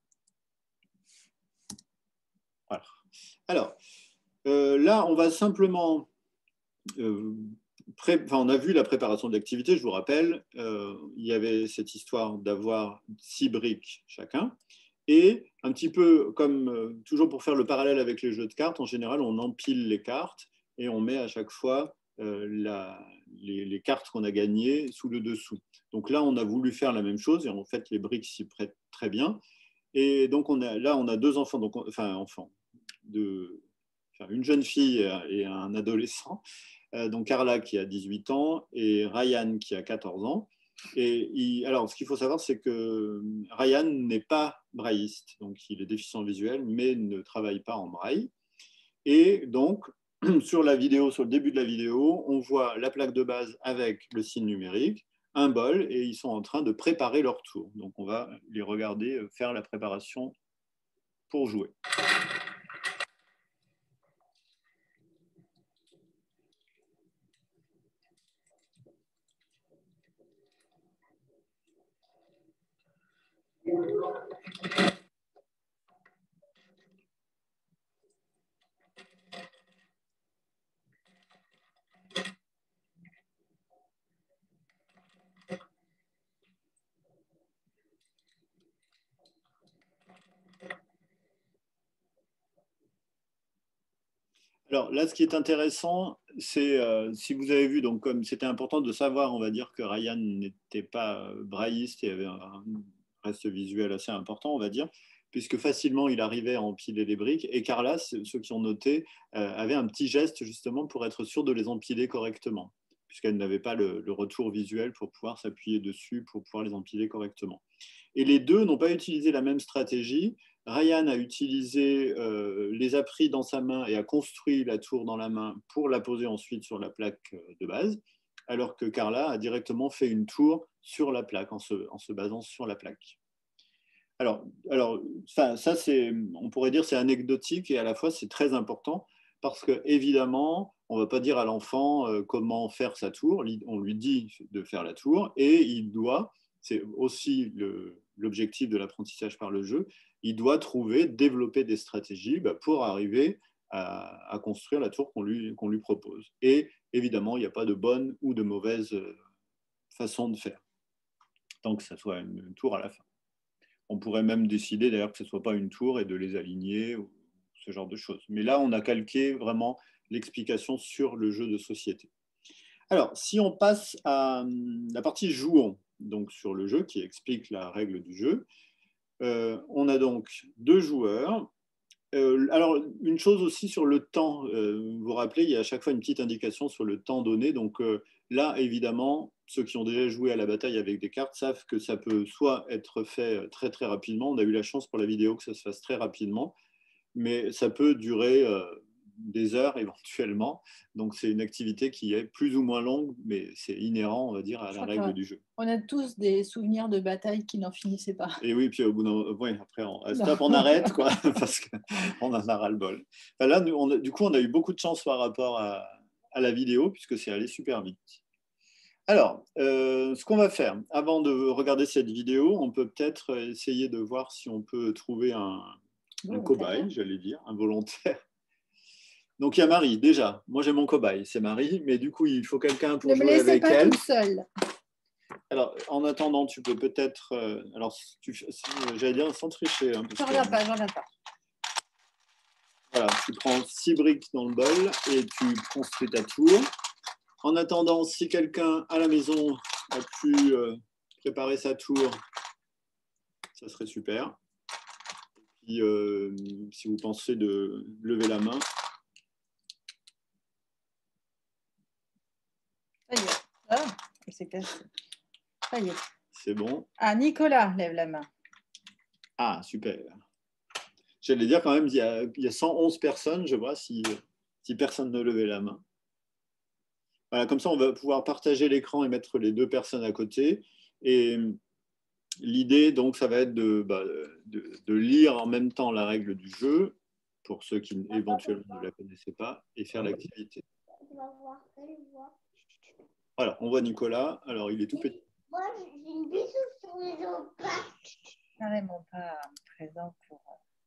voilà. Alors, euh, là, on va simplement... Euh, pré... enfin, on a vu la préparation de l'activité, je vous rappelle, euh, il y avait cette histoire d'avoir six briques chacun, et un petit peu comme euh, toujours pour faire le parallèle avec les jeux de cartes, en général on empile les cartes et on met à chaque fois euh, la... les, les cartes qu'on a gagnées sous le dessous. Donc là on a voulu faire la même chose, et en fait les briques s'y prêtent très bien, et donc on a, là on a deux enfants, donc, enfin enfants, de... enfin, une jeune fille et un adolescent, donc Carla qui a dix-huit ans et Ryan qui a quatorze ans. Et il, alors, ce qu'il faut savoir, c'est que Ryan n'est pas brailliste, donc il est déficient visuel, mais ne travaille pas en braille. Et donc, sur la vidéo, sur le début de la vidéo, on voit la plaque de base avec le signe numérique, un bol, et ils sont en train de préparer leur tour. Donc, on va les regarder faire la préparation pour jouer. Alors là, ce qui est intéressant, c'est euh, si vous avez vu, donc comme c'était important de savoir, on va dire que Ryan n'était pas brailliste et avait un reste visuel assez important, on va dire, puisque facilement il arrivait à empiler les briques. Et Carla, ceux qui ont noté, euh, avait un petit geste justement pour être sûr de les empiler correctement, puisqu'elle n'avait pas le, le retour visuel pour pouvoir s'appuyer dessus, pour pouvoir les empiler correctement. Et les deux n'ont pas utilisé la même stratégie. Ryan a utilisé, euh, les a pris dans sa main et a construit la tour dans la main pour la poser ensuite sur la plaque de base, alors que Carla a directement fait une tour sur la plaque, en se, en se basant sur la plaque. Alors, alors ça, ça c'est, on pourrait dire c'est anecdotique et à la fois c'est très important parce que évidemment, on ne va pas dire à l'enfant euh, comment faire sa tour, on lui dit de faire la tour et il doit, c'est aussi le, l'objectif de l'apprentissage par le jeu, il doit trouver, développer des stratégies bah, pour arriver à, à construire la tour qu'on lui, qu'on lui propose. Et évidemment, il n'y a pas de bonne ou de mauvaise façon de faire, tant que ça soit une, une tour à la fin. On pourrait même décider d'ailleurs que ce ne soit pas une tour et de les aligner, ou ce genre de choses. Mais là, on a calqué vraiment l'explication sur le jeu de société. Alors, si on passe à la partie jouons, donc sur le jeu qui explique la règle du jeu, euh, on a donc deux joueurs. Euh, alors, une chose aussi sur le temps, euh, vous vous rappelez, il y a à chaque fois une petite indication sur le temps donné. Donc euh, là, évidemment, ceux qui ont déjà joué à la bataille avec des cartes savent que ça peut soit être fait très très rapidement. On a eu la chance pour la vidéo que ça se fasse très rapidement, mais ça peut durer euh, des heures éventuellement. Donc c'est une activité qui est plus ou moins longue, mais c'est inhérent, on va dire, à la règle du jeu. On a tous des souvenirs de batailles qui n'en finissaient pas. Et oui, puis au bout d'un ouais, après, on, stop, on arrête, quoi, parce qu'on en a ras-le-bol. Enfin, là, on a, du coup, on a eu beaucoup de chance par rapport à, à la vidéo, puisque c'est allé super vite. Alors, euh, ce qu'on va faire, avant de regarder cette vidéo, on peut peut-être essayer de voir si on peut trouver un, un cobaye, j'allais dire, un volontaire. Donc, il y a Marie, déjà. Moi, j'ai mon cobaye, c'est Marie, mais du coup, il faut quelqu'un pour jouer avec elle. Ne me laissez pas toute seule. Alors, en attendant, tu peux peut-être... Euh, alors, j'allais dire sans tricher. Hein, je ne regarde pas, je ne regarde pas. Voilà, tu prends six briques dans le bol et tu construis ta tour. En attendant, si quelqu'un à la maison a pu euh, préparer sa tour, ça serait super. Et puis, euh, si vous pensez de lever la main. Ça y est. Ah, c'est cassé. Ça y est. C'est bon. Ah, Nicolas lève la main. Ah, super. J'allais dire quand même, il y a, il y a cent onze personnes, je vois, si, si personne ne levait la main. Voilà, comme ça, on va pouvoir partager l'écran et mettre les deux personnes à côté. Et l'idée, donc, ça va être de, bah, de, de lire en même temps la règle du jeu, pour ceux qui éventuellement ne la connaissaient pas, et faire l'activité. Voilà, on voit Nicolas. Alors, il est tout petit. Moi, j'ai une bisou sur les os. Carrément pas présent pour...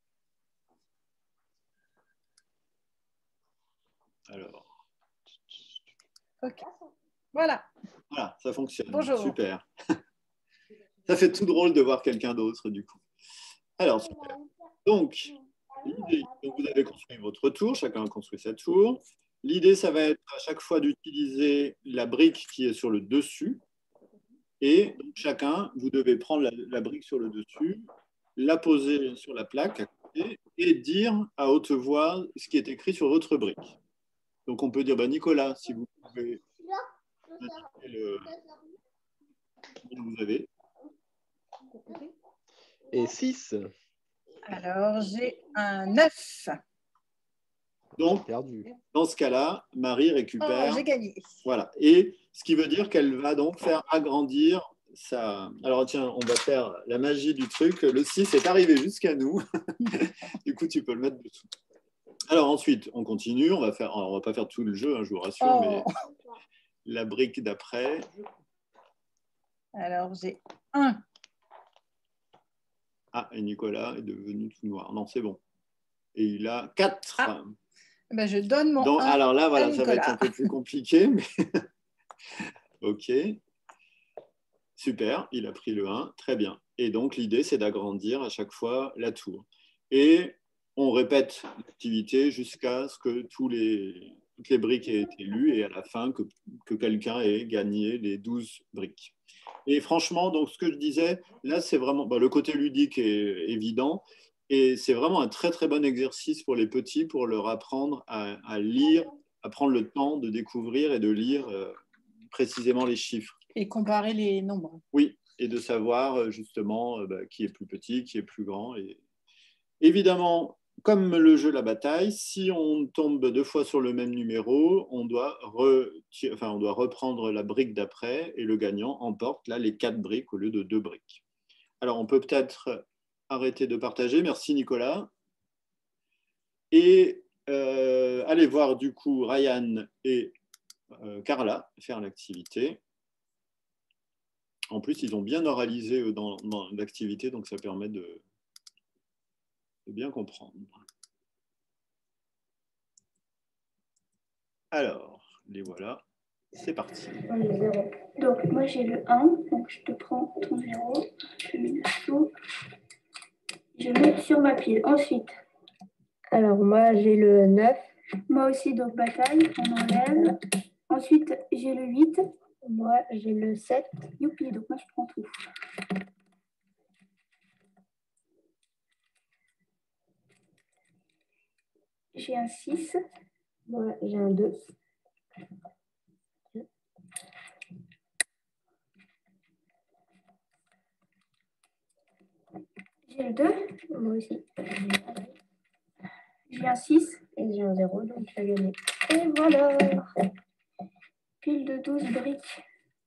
Alors... Ok. Voilà. Voilà, ça fonctionne. Bonjour. Super. Ça fait tout drôle de voir quelqu'un d'autre, du coup. Alors, super. Donc, l'idée, donc vous avez construit votre tour, chacun a construit sa tour. L'idée, ça va être à chaque fois d'utiliser la brique qui est sur le dessus. Et donc, chacun, vous devez prendre la, la brique sur le dessus, la poser sur la plaque à côté et dire à haute voix ce qui est écrit sur votre brique. Donc, on peut dire, bah, Nicolas, si vous pouvez indiquer le... vous avez. Et six. Alors, j'ai un neuf. Donc, perdu. Dans ce cas-là, Marie récupère. Oh, j'ai gagné. Voilà. Et ce qui veut dire qu'elle va donc faire agrandir sa. Alors, tiens, on va faire la magie du truc. Le six est arrivé jusqu'à nous. Du coup, tu peux le mettre dessous. Alors, ensuite, on continue. On va faire. On va pas faire tout le jeu, hein, je vous rassure, oh. mais la brique d'après. Alors, j'ai un. Ah, et Nicolas est devenu tout noir. Non, c'est bon. Et il a quatre. Ah. Ben, je donne mon Donc, un alors là, voilà, à ça va être un peu plus compliqué. Mais... ok. Super, il a pris le un. Très bien. Et donc, l'idée, c'est d'agrandir à chaque fois la tour. Et on répète l'activité jusqu'à ce que tous les, toutes les briques aient été lues et à la fin, que, que quelqu'un ait gagné les douze briques. Et franchement, donc, ce que je disais, là, c'est vraiment... Bah, le côté ludique est évident. Et c'est vraiment un très, très bon exercice pour les petits, pour leur apprendre à, à lire, à prendre le temps de découvrir et de lire euh, précisément les chiffres. Et comparer les nombres. Oui, et de savoir justement euh, bah, qui est plus petit, qui est plus grand. Et... Évidemment, comme le jeu La Bataille, si on tombe deux fois sur le même numéro, on doit, re, enfin, on doit reprendre la brique d'après et le gagnant emporte là les quatre briques au lieu de deux briques. Alors, on peut peut-être arrêter de partager. Merci, Nicolas. Et euh, allez voir du coup Ryan et euh, Carla faire l'activité. En plus, ils ont bien oralisé eux, dans, dans l'activité, donc ça permet de, de bien comprendre. Alors, les voilà. C'est parti. Donc, moi, j'ai le un. Donc, je te prends ton zéro. Je mets dessous. Je mets sur ma pile. Ensuite. Alors, moi, j'ai le neuf. Moi aussi, donc, bataille. On enlève. Ensuite, j'ai le huit. Moi, j'ai le sept. Youpi, donc moi, je prends tout. J'ai un six. Moi, j'ai un deux. J'ai le deux. Moi aussi. J'ai un six. Et j'ai un zéro, donc j'ai gagné. Et voilà. Pile de douze briques.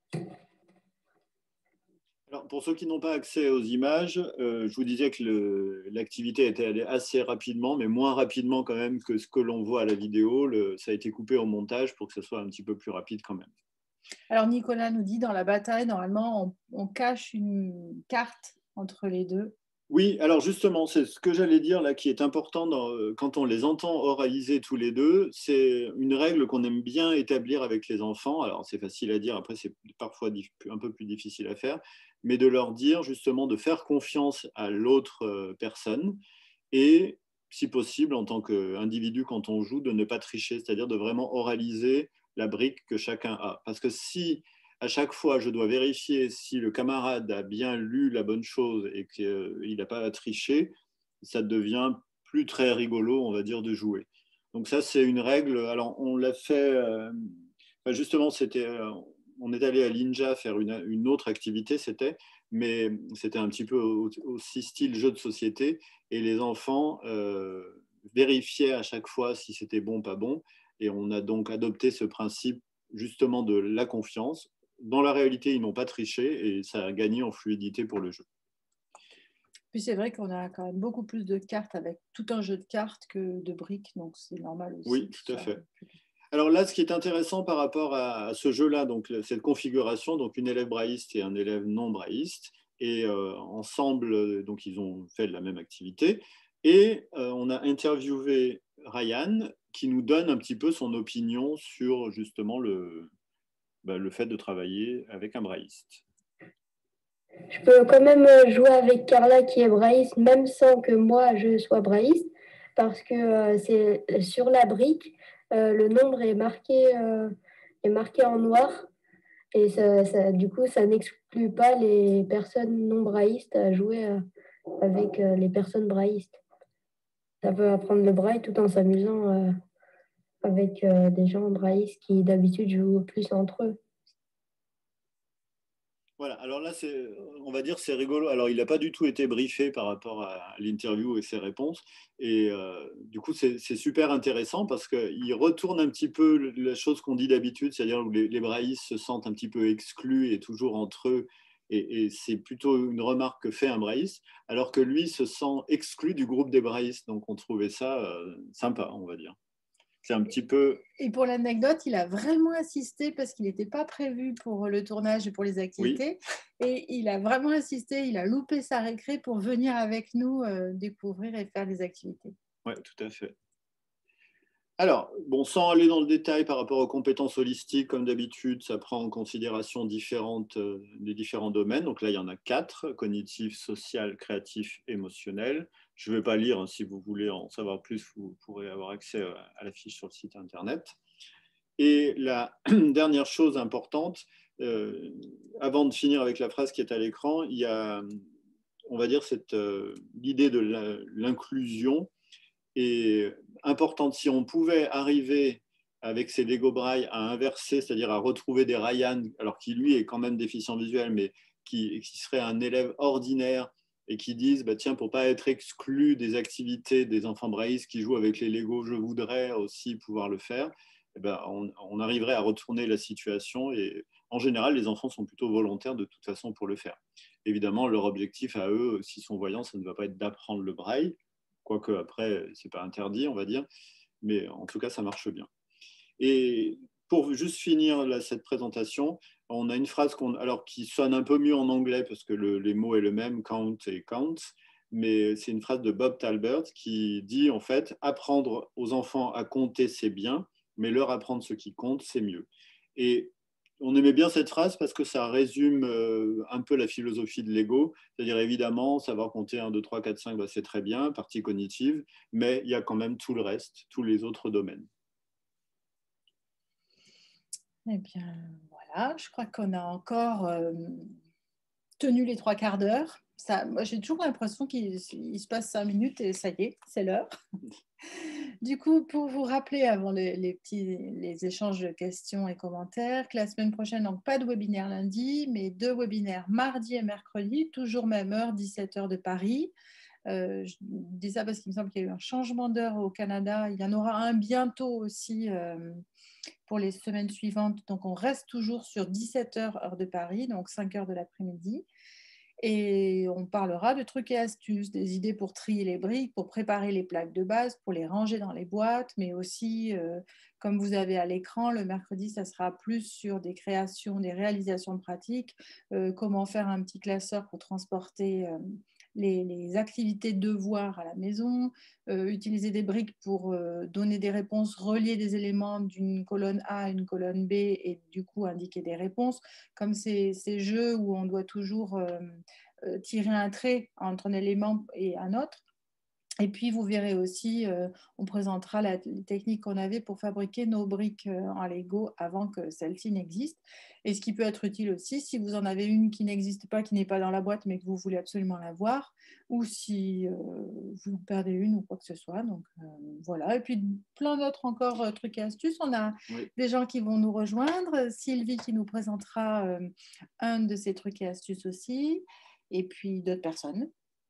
Alors, pour ceux qui n'ont pas accès aux images, euh, je vous disais que l'activité était allée assez rapidement, mais moins rapidement quand même que ce que l'on voit à la vidéo. Le, ça a été coupé au montage pour que ce soit un petit peu plus rapide quand même. Alors, Nicolas nous dit, dans la bataille, normalement, on, on cache une carte entre les deux. Oui, alors justement, c'est ce que j'allais dire là qui est important dans, quand on les entend oraliser tous les deux. C'est une règle qu'on aime bien établir avec les enfants. Alors, c'est facile à dire, après, c'est parfois un peu plus difficile à faire, mais de leur dire justement de faire confiance à l'autre personne et, si possible, en tant qu'individu, quand on joue, de ne pas tricher, c'est-à-dire de vraiment oraliser la brique que chacun a. Parce que si à chaque fois, je dois vérifier si le camarade a bien lu la bonne chose et qu'il n'a pas triché, ça devient plus très rigolo, on va dire, de jouer. Donc ça, c'est une règle. Alors, on l'a fait, euh, justement, c'était, euh, on est allé à l'Inja faire une, une autre activité, c'était, mais c'était un petit peu aussi style jeu de société, et les enfants euh, vérifiaient à chaque fois si c'était bon, pas bon, et on a donc adopté ce principe justement de la confiance. Dans la réalité, ils n'ont pas triché et ça a gagné en fluidité pour le jeu. Puis c'est vrai qu'on a quand même beaucoup plus de cartes avec tout un jeu de cartes que de briques, donc c'est normal aussi. Oui, tout à fait. Alors là, ce qui est intéressant par rapport à, à ce jeu-là, donc cette configuration, donc une élève brailliste et un élève non brailliste, et euh, ensemble, donc ils ont fait la même activité, et euh, on a interviewé Ryan qui nous donne un petit peu son opinion sur justement le, bah, le fait de travailler avec un brailliste. Je peux quand même jouer avec Carla qui est brailliste, même sans que moi je sois brailliste, parce que euh, c'est sur la brique, euh, le nombre est marqué, euh, est marqué en noir, et ça, ça, du coup, ça n'exclut pas les personnes non braillistes à jouer euh, avec euh, les personnes braillistes. Ça peut apprendre le braille tout en s'amusant euh, avec euh, des gens braillistes qui d'habitude jouent plus entre eux. Voilà, alors là, on va dire c'est rigolo. Alors, il n'a pas du tout été briefé par rapport à l'interview et ses réponses. Et euh, du coup, c'est super intéressant parce qu'il retourne un petit peu la chose qu'on dit d'habitude, c'est-à-dire où les, les braillistes se sentent un petit peu exclus et toujours entre eux. Et, et c'est plutôt une remarque que fait un brailliste, alors que lui se sent exclu du groupe des braillistes. Donc, on trouvait ça euh, sympa, on va dire. C'est un petit peu... Et pour l'anecdote, il a vraiment assisté parce qu'il n'était pas prévu pour le tournage et pour les activités. Oui. Et il a vraiment assisté, il a loupé sa récré pour venir avec nous euh, découvrir et faire des activités. Oui, tout à fait. Alors, bon, sans aller dans le détail par rapport aux compétences holistiques, comme d'habitude, ça prend en considération différentes, euh, les différents domaines. Donc là, il y en a quatre, cognitif, social, créatif, émotionnel. Je ne vais pas lire, hein, si vous voulez en savoir plus, vous pourrez avoir accès à la fiche sur le site internet. Et la dernière chose importante, euh, avant de finir avec la phrase qui est à l'écran, il y a, on va dire, cette, euh, l'idée de l'inclusion est importante. Si on pouvait arriver avec ces Lego Braille à inverser, c'est-à-dire à retrouver des Ryan, alors qui lui est quand même déficient visuel, mais qui, qui serait un élève ordinaire et qui disent bah, tiens, pour ne pas être exclu des activités des enfants braillistes qui jouent avec les Lego, je voudrais aussi pouvoir le faire, eh ben, on, on arriverait à retourner la situation. Et en général, les enfants sont plutôt volontaires de toute façon pour le faire. Évidemment, leur objectif à eux, s'ils sont voyants, ça ne va pas être d'apprendre le braille, quoique après, ce n'est pas interdit, on va dire, mais en tout cas, ça marche bien. Et pour juste finir là, cette présentation, on a une phrase qu'on, alors, qui sonne un peu mieux en anglais parce que le, les mots est le même, count et count, mais c'est une phrase de Bob Talbert qui dit en fait, apprendre aux enfants à compter, c'est bien, mais leur apprendre ce qui compte, c'est mieux. Et on aimait bien cette phrase parce que ça résume euh, un peu la philosophie de Lego, c'est-à-dire évidemment, savoir compter un, deux, trois, quatre, cinq, bah, c'est très bien, partie cognitive, mais il y a quand même tout le reste, tous les autres domaines. Eh bien, voilà, je crois qu'on a encore euh, tenu les trois quarts d'heure. Ça, moi, j'ai toujours l'impression qu'il il se passe cinq minutes et ça y est, c'est l'heure. Du coup, pour vous rappeler avant les, les petits les échanges de questions et commentaires, que la semaine prochaine, donc pas de webinaire lundi, mais deux webinaires mardi et mercredi, toujours même heure, dix-sept heures de Paris. Euh, je dis ça parce qu'il me semble qu'il y a eu un changement d'heure au Canada. Il y en aura un bientôt aussi euh, pour les semaines suivantes. Donc, on reste toujours sur dix-sept heures heure de Paris, donc cinq heures de l'après-midi. Et on parlera de trucs et astuces, des idées pour trier les briques, pour préparer les plaques de base, pour les ranger dans les boîtes, mais aussi, euh, comme vous avez à l'écran, le mercredi, ça sera plus sur des créations, des réalisations pratiques, euh, comment faire un petit classeur pour transporter euh, les, les activités de devoir à la maison, euh, utiliser des briques pour euh, donner des réponses, relier des éléments d'une colonne A à une colonne B et du coup indiquer des réponses, comme ces, ces jeux où on doit toujours euh, euh, tirer un trait entre un élément et un autre. Et puis, vous verrez aussi, euh, on présentera la, les techniques qu'on avait pour fabriquer nos briques euh, en Lego avant que celles-ci n'existent. Et ce qui peut être utile aussi, si vous en avez une qui n'existe pas, qui n'est pas dans la boîte, mais que vous voulez absolument la voir, ou si euh, vous perdez une ou quoi que ce soit. Donc, euh, voilà. Et puis, plein d'autres encore euh, trucs et astuces. On a oui. des gens qui vont nous rejoindre. Sylvie qui nous présentera euh, un de ces trucs et astuces aussi. Et puis, d'autres personnes.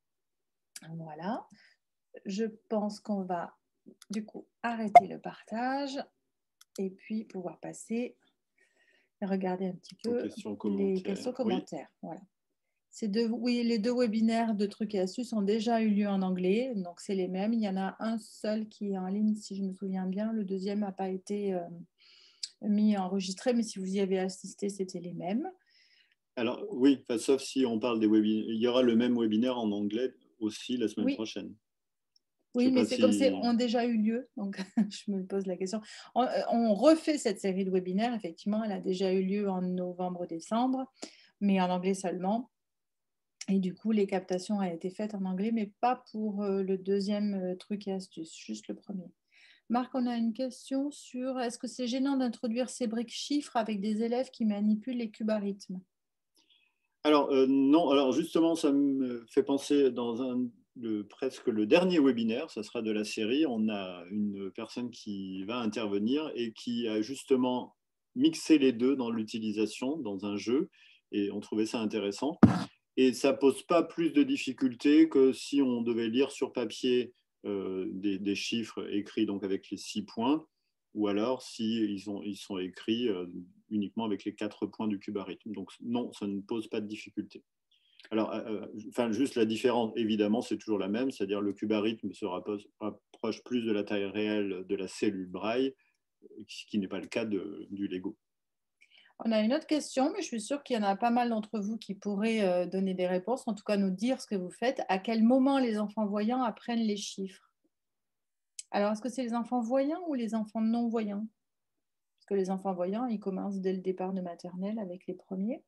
Voilà. Je pense qu'on va du coup arrêter le partage et puis pouvoir passer et regarder un petit peu questions, les questions commentaires. Oui. Voilà. Ces deux, oui, les deux webinaires de trucs et astuces ont déjà eu lieu en anglais, donc c'est les mêmes. Il y en a un seul qui est en ligne, si je me souviens bien. Le deuxième n'a pas été euh, mis enregistré, mais si vous y avez assisté, c'était les mêmes. Alors oui, sauf si on parle des webinaires, il y aura le même webinaire en anglais aussi la semaine oui. prochaine. Oui, mais c'est si... comme c'est ont déjà eu lieu, donc je me pose la question. On, on refait cette série de webinaires, effectivement, elle a déjà eu lieu en novembre-décembre, mais en anglais seulement. Et du coup, les captations ont été faites en anglais, mais pas pour euh, le deuxième euh, truc et astuce, juste le premier. Marc, on a une question sur est-ce que c'est gênant d'introduire ces briques chiffres avec des élèves qui manipulent les cubes à rythme? Alors, euh, non, alors justement, ça me fait penser dans un... Le, presque le dernier webinaire, ça sera de la série, on a une personne qui va intervenir et qui a justement mixé les deux dans l'utilisation, dans un jeu, et on trouvait ça intéressant. Et ça ne pose pas plus de difficultés que si on devait lire sur papier euh, des, des chiffres écrits donc avec les six points, ou alors s'ils si ils sont écrits euh, uniquement avec les quatre points du cube à rythme. Donc non, ça ne pose pas de difficulté. Alors, euh, enfin, juste la différence, évidemment, c'est toujours la même, c'est-à-dire le cube à rythme se rapproche plus de la taille réelle de la cellule Braille, ce qui n'est pas le cas de, du Lego. On a une autre question, mais je suis sûre qu'il y en a pas mal d'entre vous qui pourraient euh, donner des réponses, en tout cas nous dire ce que vous faites. À quel moment les enfants voyants apprennent les chiffres? Alors, est-ce que c'est les enfants voyants ou les enfants non-voyants? Parce que les enfants voyants, ils commencent dès le départ de maternelle avec les premiers.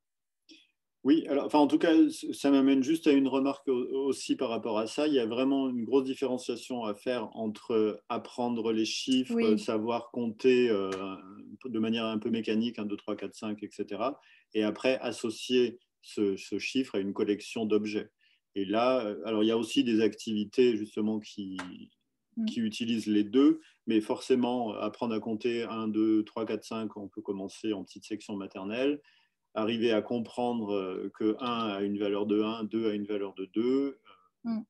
Oui, alors, enfin, en tout cas, ça m'amène juste à une remarque aussi par rapport à ça. Il y a vraiment une grosse différenciation à faire entre apprendre les chiffres, oui. savoir compter euh, de manière un peu mécanique, un, deux, trois, quatre, cinq, et cetera. Et après, associer ce, ce chiffre à une collection d'objets. Et là, alors il y a aussi des activités justement qui, mmh. qui utilisent les deux, mais forcément, apprendre à compter un, deux, trois, quatre, cinq, on peut commencer en petite section maternelle. arriver à comprendre que un a une valeur de un, deux a une valeur de deux. Mm.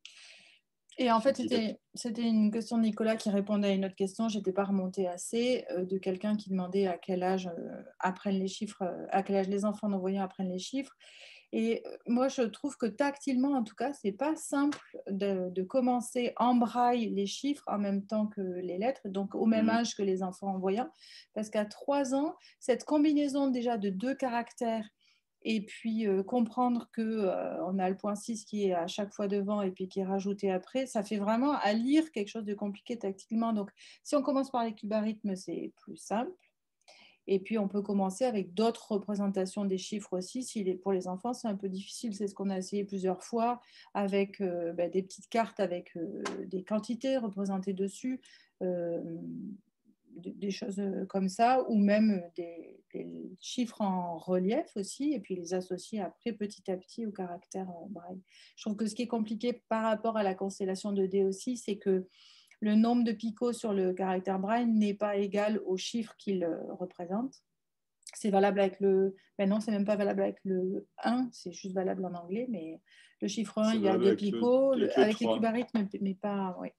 Et en fait, c'était une question de Nicolas qui répondait à une autre question. Je n'étais pas remontée assez, euh, de quelqu'un qui demandait à quel âge euh, apprennent les chiffres, euh, à quel âge les enfants non-voyants apprennent les chiffres. Et euh, moi, je trouve que tactilement, en tout cas, ce n'est pas simple de, de commencer en braille les chiffres en même temps que les lettres, donc au même âge que les enfants non-voyants. Parce qu'à trois ans, cette combinaison déjà de deux caractères, et puis euh, comprendre qu'on euh, a le point six qui est à chaque fois devant et puis qui est rajouté après, ça fait vraiment à lire quelque chose de compliqué tactilement. Donc, si on commence par les cubarythmes, c'est plus simple. Et puis, on peut commencer avec d'autres représentations des chiffres aussi. Si les, pour les enfants, c'est un peu difficile. C'est ce qu'on a essayé plusieurs fois avec euh, bah, des petites cartes avec euh, des quantités représentées dessus. Euh, des choses comme ça, ou même des, des chiffres en relief aussi, et puis les associer après petit à petit au caractère braille. Je trouve que ce qui est compliqué par rapport à la constellation de D aussi, c'est que le nombre de picots sur le caractère braille n'est pas égal au chiffre qu'il représente. C'est valable avec le... Ben non, c'est même pas valable avec le un, c'est juste valable en anglais, mais le chiffre un, il y a deux picots, le, avec, le, avec les cubarythmes, mais pas... Oui.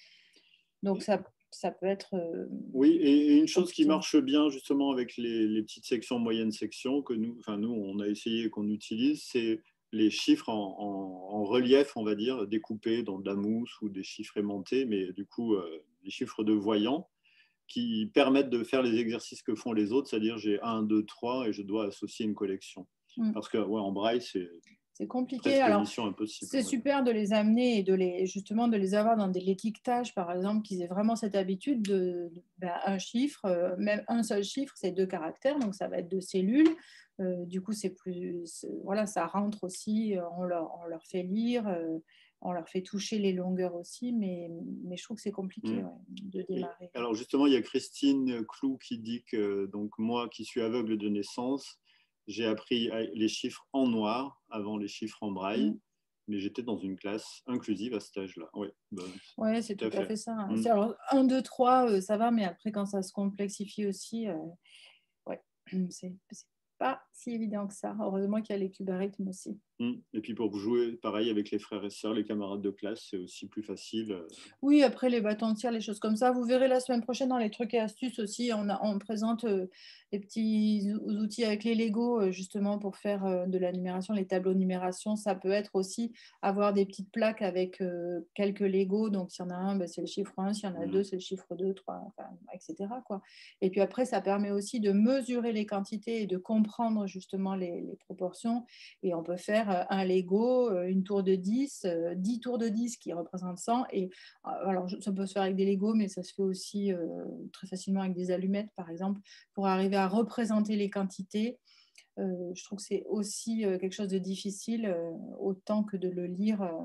Donc, ça... ça peut être... Euh, oui, et une chose qui marche bien justement avec les, les petites sections, moyennes sections, que nous, enfin nous, on a essayé qu'on utilise, c'est les chiffres en, en, en relief, on va dire, découpés dans de la mousse ou des chiffres aimantés, mais du coup, euh, les chiffres de voyants qui permettent de faire les exercices que font les autres, c'est-à-dire j'ai un, deux, trois et je dois associer une collection. Mm. Parce que ouais, en braille, c'est... C'est compliqué. Alors, c'est super de les amener et de les, justement de les avoir dans l'étiquetage, par exemple, qu'ils aient vraiment cette habitude de, de ben, un chiffre, euh, même un seul chiffre, c'est deux caractères, donc ça va être deux cellules. Euh, du coup, c'est plus, voilà, ça rentre aussi. On leur, on leur fait lire, euh, on leur fait toucher les longueurs aussi, mais, mais je trouve que c'est compliqué mmh. ouais, de démarrer. Et alors justement, il y a Christine Clou qui dit que donc moi, qui suis aveugle de naissance, j'ai appris les chiffres en noir avant les chiffres en braille, mmh. mais j'étais dans une classe inclusive à cet âge-là. Oui, ben, ouais, c'est tout, tout à fait, fait ça. Mmh. Alors, un, deux, trois, euh, ça va, mais après, quand ça se complexifie aussi, euh, ouais, c'est pas si évident que ça. Heureusement qu'il y a les cubarythmes aussi. Et puis pour jouer, pareil, avec les frères et sœurs, les camarades de classe, c'est aussi plus facile. Oui, après les bâtons de tir, les choses comme ça. Vous verrez la semaine prochaine dans les trucs et astuces aussi, on, a, on présente euh, les petits outils avec les Lego, euh, justement pour faire euh, de la numération, les tableaux de numération. Ça peut être aussi avoir des petites plaques avec euh, quelques Lego. Donc, s'il y en a un, ben, c'est le chiffre un. S'il y en a mmh. deux, c'est le chiffre deux, trois, enfin, et cetera, quoi. Et puis après, ça permet aussi de mesurer les quantités et de comprendre justement les, les proportions. Et on peut faire un Lego, une tour de dix, dix tours de dix qui représentent cent. Et alors, ça peut se faire avec des Legos, mais ça se fait aussi euh, très facilement avec des allumettes, par exemple, pour arriver à représenter les quantités. Euh, je trouve que c'est aussi euh, quelque chose de difficile, euh, autant que de le lire, euh,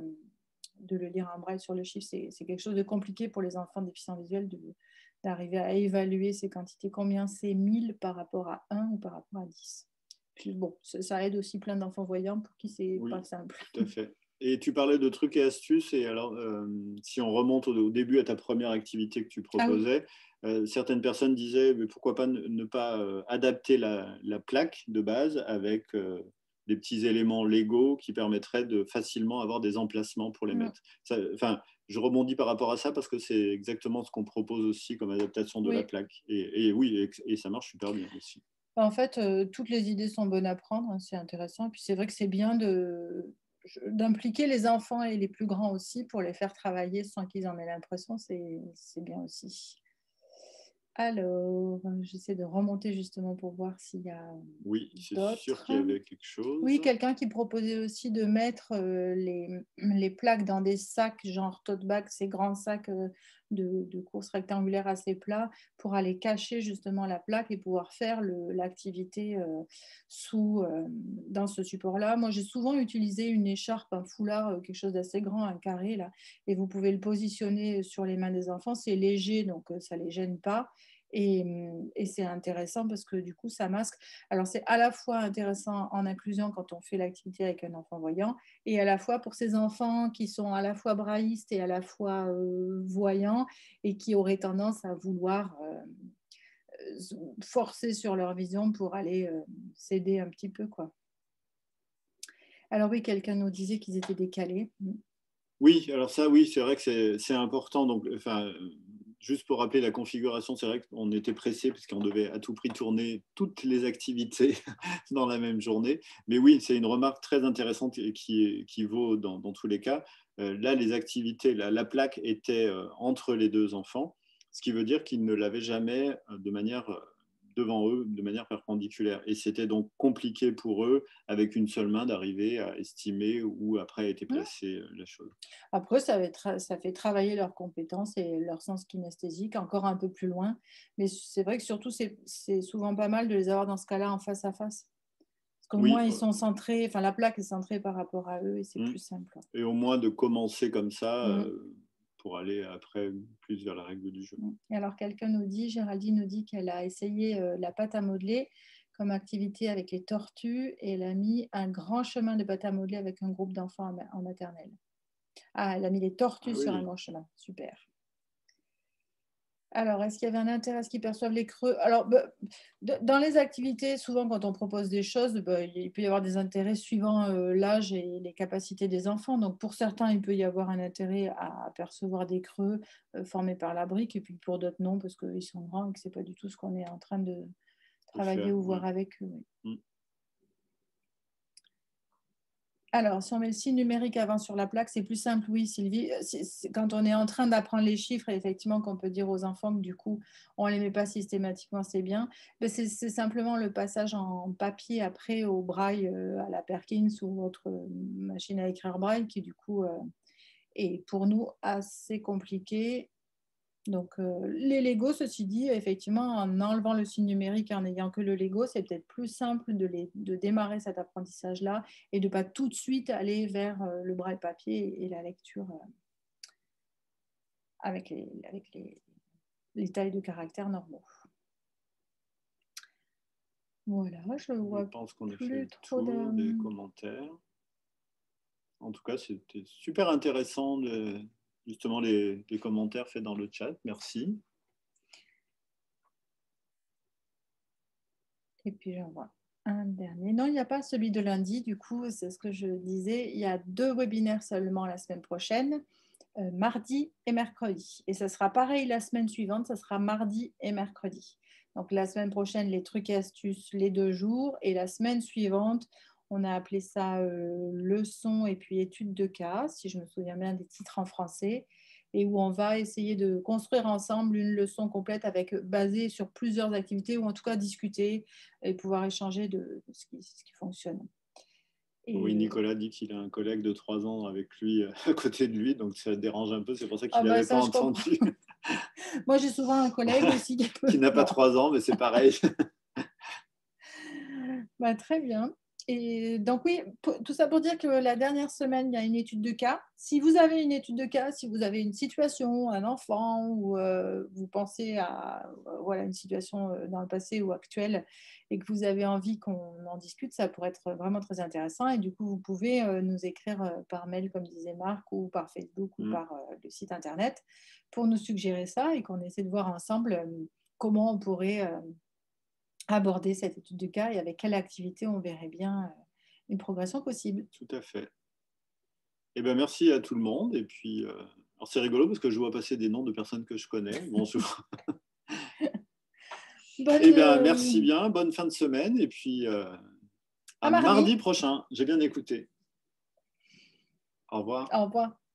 de le lire en braille sur le chiffre. C'est quelque chose de compliqué pour les enfants déficients visuels d'arriver à évaluer ces quantités. Combien c'est mille par rapport à un ou par rapport à dix. Puis bon, ça aide aussi plein d'enfants voyants pour qui c'est oui, pas simple. Tout à fait. Et tu parlais de trucs et astuces, et alors euh, si on remonte au, au début à ta première activité que tu proposais, ah oui. euh, certaines personnes disaient mais pourquoi pas ne, ne pas euh, adapter la, la plaque de base avec euh, des petits éléments Lego qui permettraient de facilement avoir des emplacements pour les mmh. mettre. Enfin, je rebondis par rapport à ça parce que c'est exactement ce qu'on propose aussi comme adaptation de oui. la plaque. Et, et oui, et, et ça marche super bien aussi. En fait, euh, toutes les idées sont bonnes à prendre, hein, c'est intéressant. Et puis c'est vrai que c'est bien de, d'impliquer les enfants et les plus grands aussi pour les faire travailler sans qu'ils en aient l'impression, c'est bien aussi. Alors, j'essaie de remonter justement pour voir s'il y a oui, c'est sûr qu'il y avait quelque chose. Oui, quelqu'un qui proposait aussi de mettre euh, les, les plaques dans des sacs, genre tote bag, ces grands sacs euh, de, de course rectangulaire assez plats, pour aller cacher justement la plaque et pouvoir faire l'activité euh, sous euh, dans ce support-là. Moi, j'ai souvent utilisé une écharpe, un foulard, euh, quelque chose d'assez grand, un carré, là, et vous pouvez le positionner sur les mains des enfants. C'est léger, donc euh, ça ne les gêne pas. Et, et c'est intéressant parce que du coup, ça masque. Alors, c'est à la fois intéressant en inclusion quand on fait l'activité avec un enfant voyant et à la fois pour ces enfants qui sont à la fois braillistes et à la fois euh, voyants et qui auraient tendance à vouloir euh, forcer sur leur vision pour aller euh, s'aider un petit peu, quoi. Alors oui, quelqu'un nous disait qu'ils étaient décalés. Oui, alors ça, oui, c'est vrai que c'est important. Donc, enfin, juste pour rappeler la configuration, c'est vrai qu'on était pressé puisqu'on devait à tout prix tourner toutes les activités dans la même journée. Mais oui, c'est une remarque très intéressante et qui, qui vaut dans, dans tous les cas. Euh, là, les activités, la, la plaque était euh, entre les deux enfants, ce qui veut dire qu'ils ne l'avaient jamais euh, de manière euh, devant eux, de manière perpendiculaire. Et c'était donc compliqué pour eux, avec une seule main, d'arriver à estimer où après a été placée euh, la chose. Après, ça, va être, ça fait travailler leurs compétences et leur sens kinesthésique encore un peu plus loin. Mais c'est vrai que surtout, c'est souvent pas mal de les avoir dans ce cas-là en face à face. Parce qu'au Oui, moins, ils euh, sont centrés, enfin, la plaque est centrée par rapport à eux et c'est mm. plus simple. Et au moins de commencer comme ça Mm. euh, pour aller après plus vers la règle du jeu. Et alors, quelqu'un nous dit, Géraldine nous dit qu'elle a essayé euh, la pâte à modeler comme activité avec les tortues et elle a mis un grand chemin de pâte à modeler avec un groupe d'enfants en maternelle. Ah, elle a mis les tortues ah, sur oui. un grand chemin. Super. Alors, est-ce qu'il y avait un intérêt à ce qu'ils perçoivent les creux? Alors, bah, dans les activités, souvent, quand on propose des choses, bah, il peut y avoir des intérêts suivant euh, l'âge et les capacités des enfants. Donc, pour certains, il peut y avoir un intérêt à percevoir des creux euh, formés par la brique, et puis pour d'autres, non, parce qu'ils sont grands et que ce n'est pas du tout ce qu'on est en train de travailler faire, ou voir ouais. avec eux. Oui. Mm. Alors, si on met le signe numérique avant sur la plaque, c'est plus simple, oui, Sylvie. C'est, c'est, quand on est en train d'apprendre les chiffres, effectivement, qu'on peut dire aux enfants que du coup, on ne les met pas systématiquement, c'est bien. Mais c'est, c'est simplement le passage en papier après au braille euh, à la Perkins ou autre machine à écrire braille qui, du coup, euh, est pour nous assez compliqué. Donc, euh, les Legos, ceci dit, effectivement, en enlevant le signe numérique et en n'ayant que le Lego, c'est peut-être plus simple de, les, de démarrer cet apprentissage-là et de ne pas tout de suite aller vers euh, le braille papier et la lecture euh, avec, les, avec les, les tailles de caractères normaux. Voilà, je vois. Je pense qu'on a fait le tour de... des commentaires. En tout cas, c'était super intéressant de... Justement, les, les commentaires faits dans le chat. Merci. Et puis, j'en vois un dernier. Non, il n'y a pas celui de lundi. Du coup, c'est ce que je disais. Il y a deux webinaires seulement la semaine prochaine, euh, mardi et mercredi. Et ça sera pareil la semaine suivante. Ça sera mardi et mercredi. Donc, la semaine prochaine, les trucs et astuces les deux jours. Et la semaine suivante, on a appelé ça euh, leçon et puis études de cas, si je me souviens bien des titres en français, et où on va essayer de construire ensemble une leçon complète avec, basée sur plusieurs activités, ou en tout cas discuter et pouvoir échanger de, de ce, qui, ce qui fonctionne. Et oui, Nicolas dit qu'il a un collègue de trois ans avec lui à côté de lui, donc ça dérange un peu, c'est pour ça qu'il n'avait ah bah pas entendu. Moi, j'ai souvent un collègue aussi qui, qui n'a pas trois ans, mais c'est pareil. Bah, très bien. Et donc oui, tout ça pour dire que la dernière semaine, il y a une étude de cas. Si vous avez une étude de cas, si vous avez une situation, un enfant, ou euh, vous pensez à euh, voilà, une situation dans le passé ou actuelle, et que vous avez envie qu'on en discute, ça pourrait être vraiment très intéressant. Et du coup, vous pouvez euh, nous écrire euh, par mail, comme disait Marc, ou par Facebook, mmh. ou par euh, le site Internet, pour nous suggérer ça, et qu'on essaie de voir ensemble euh, comment on pourrait... Euh, aborder cette étude de cas et avec quelle activité on verrait bien une progression possible. Tout à fait. Eh ben, merci à tout le monde. Et puis, euh, alors c'est rigolo parce que je vois passer des noms de personnes que je connais. Bonjour. Bonne, eh ben, merci bien. Bonne fin de semaine. Et puis, euh, à, à mardi. mardi prochain. J'ai bien écouté. Au revoir. Au revoir.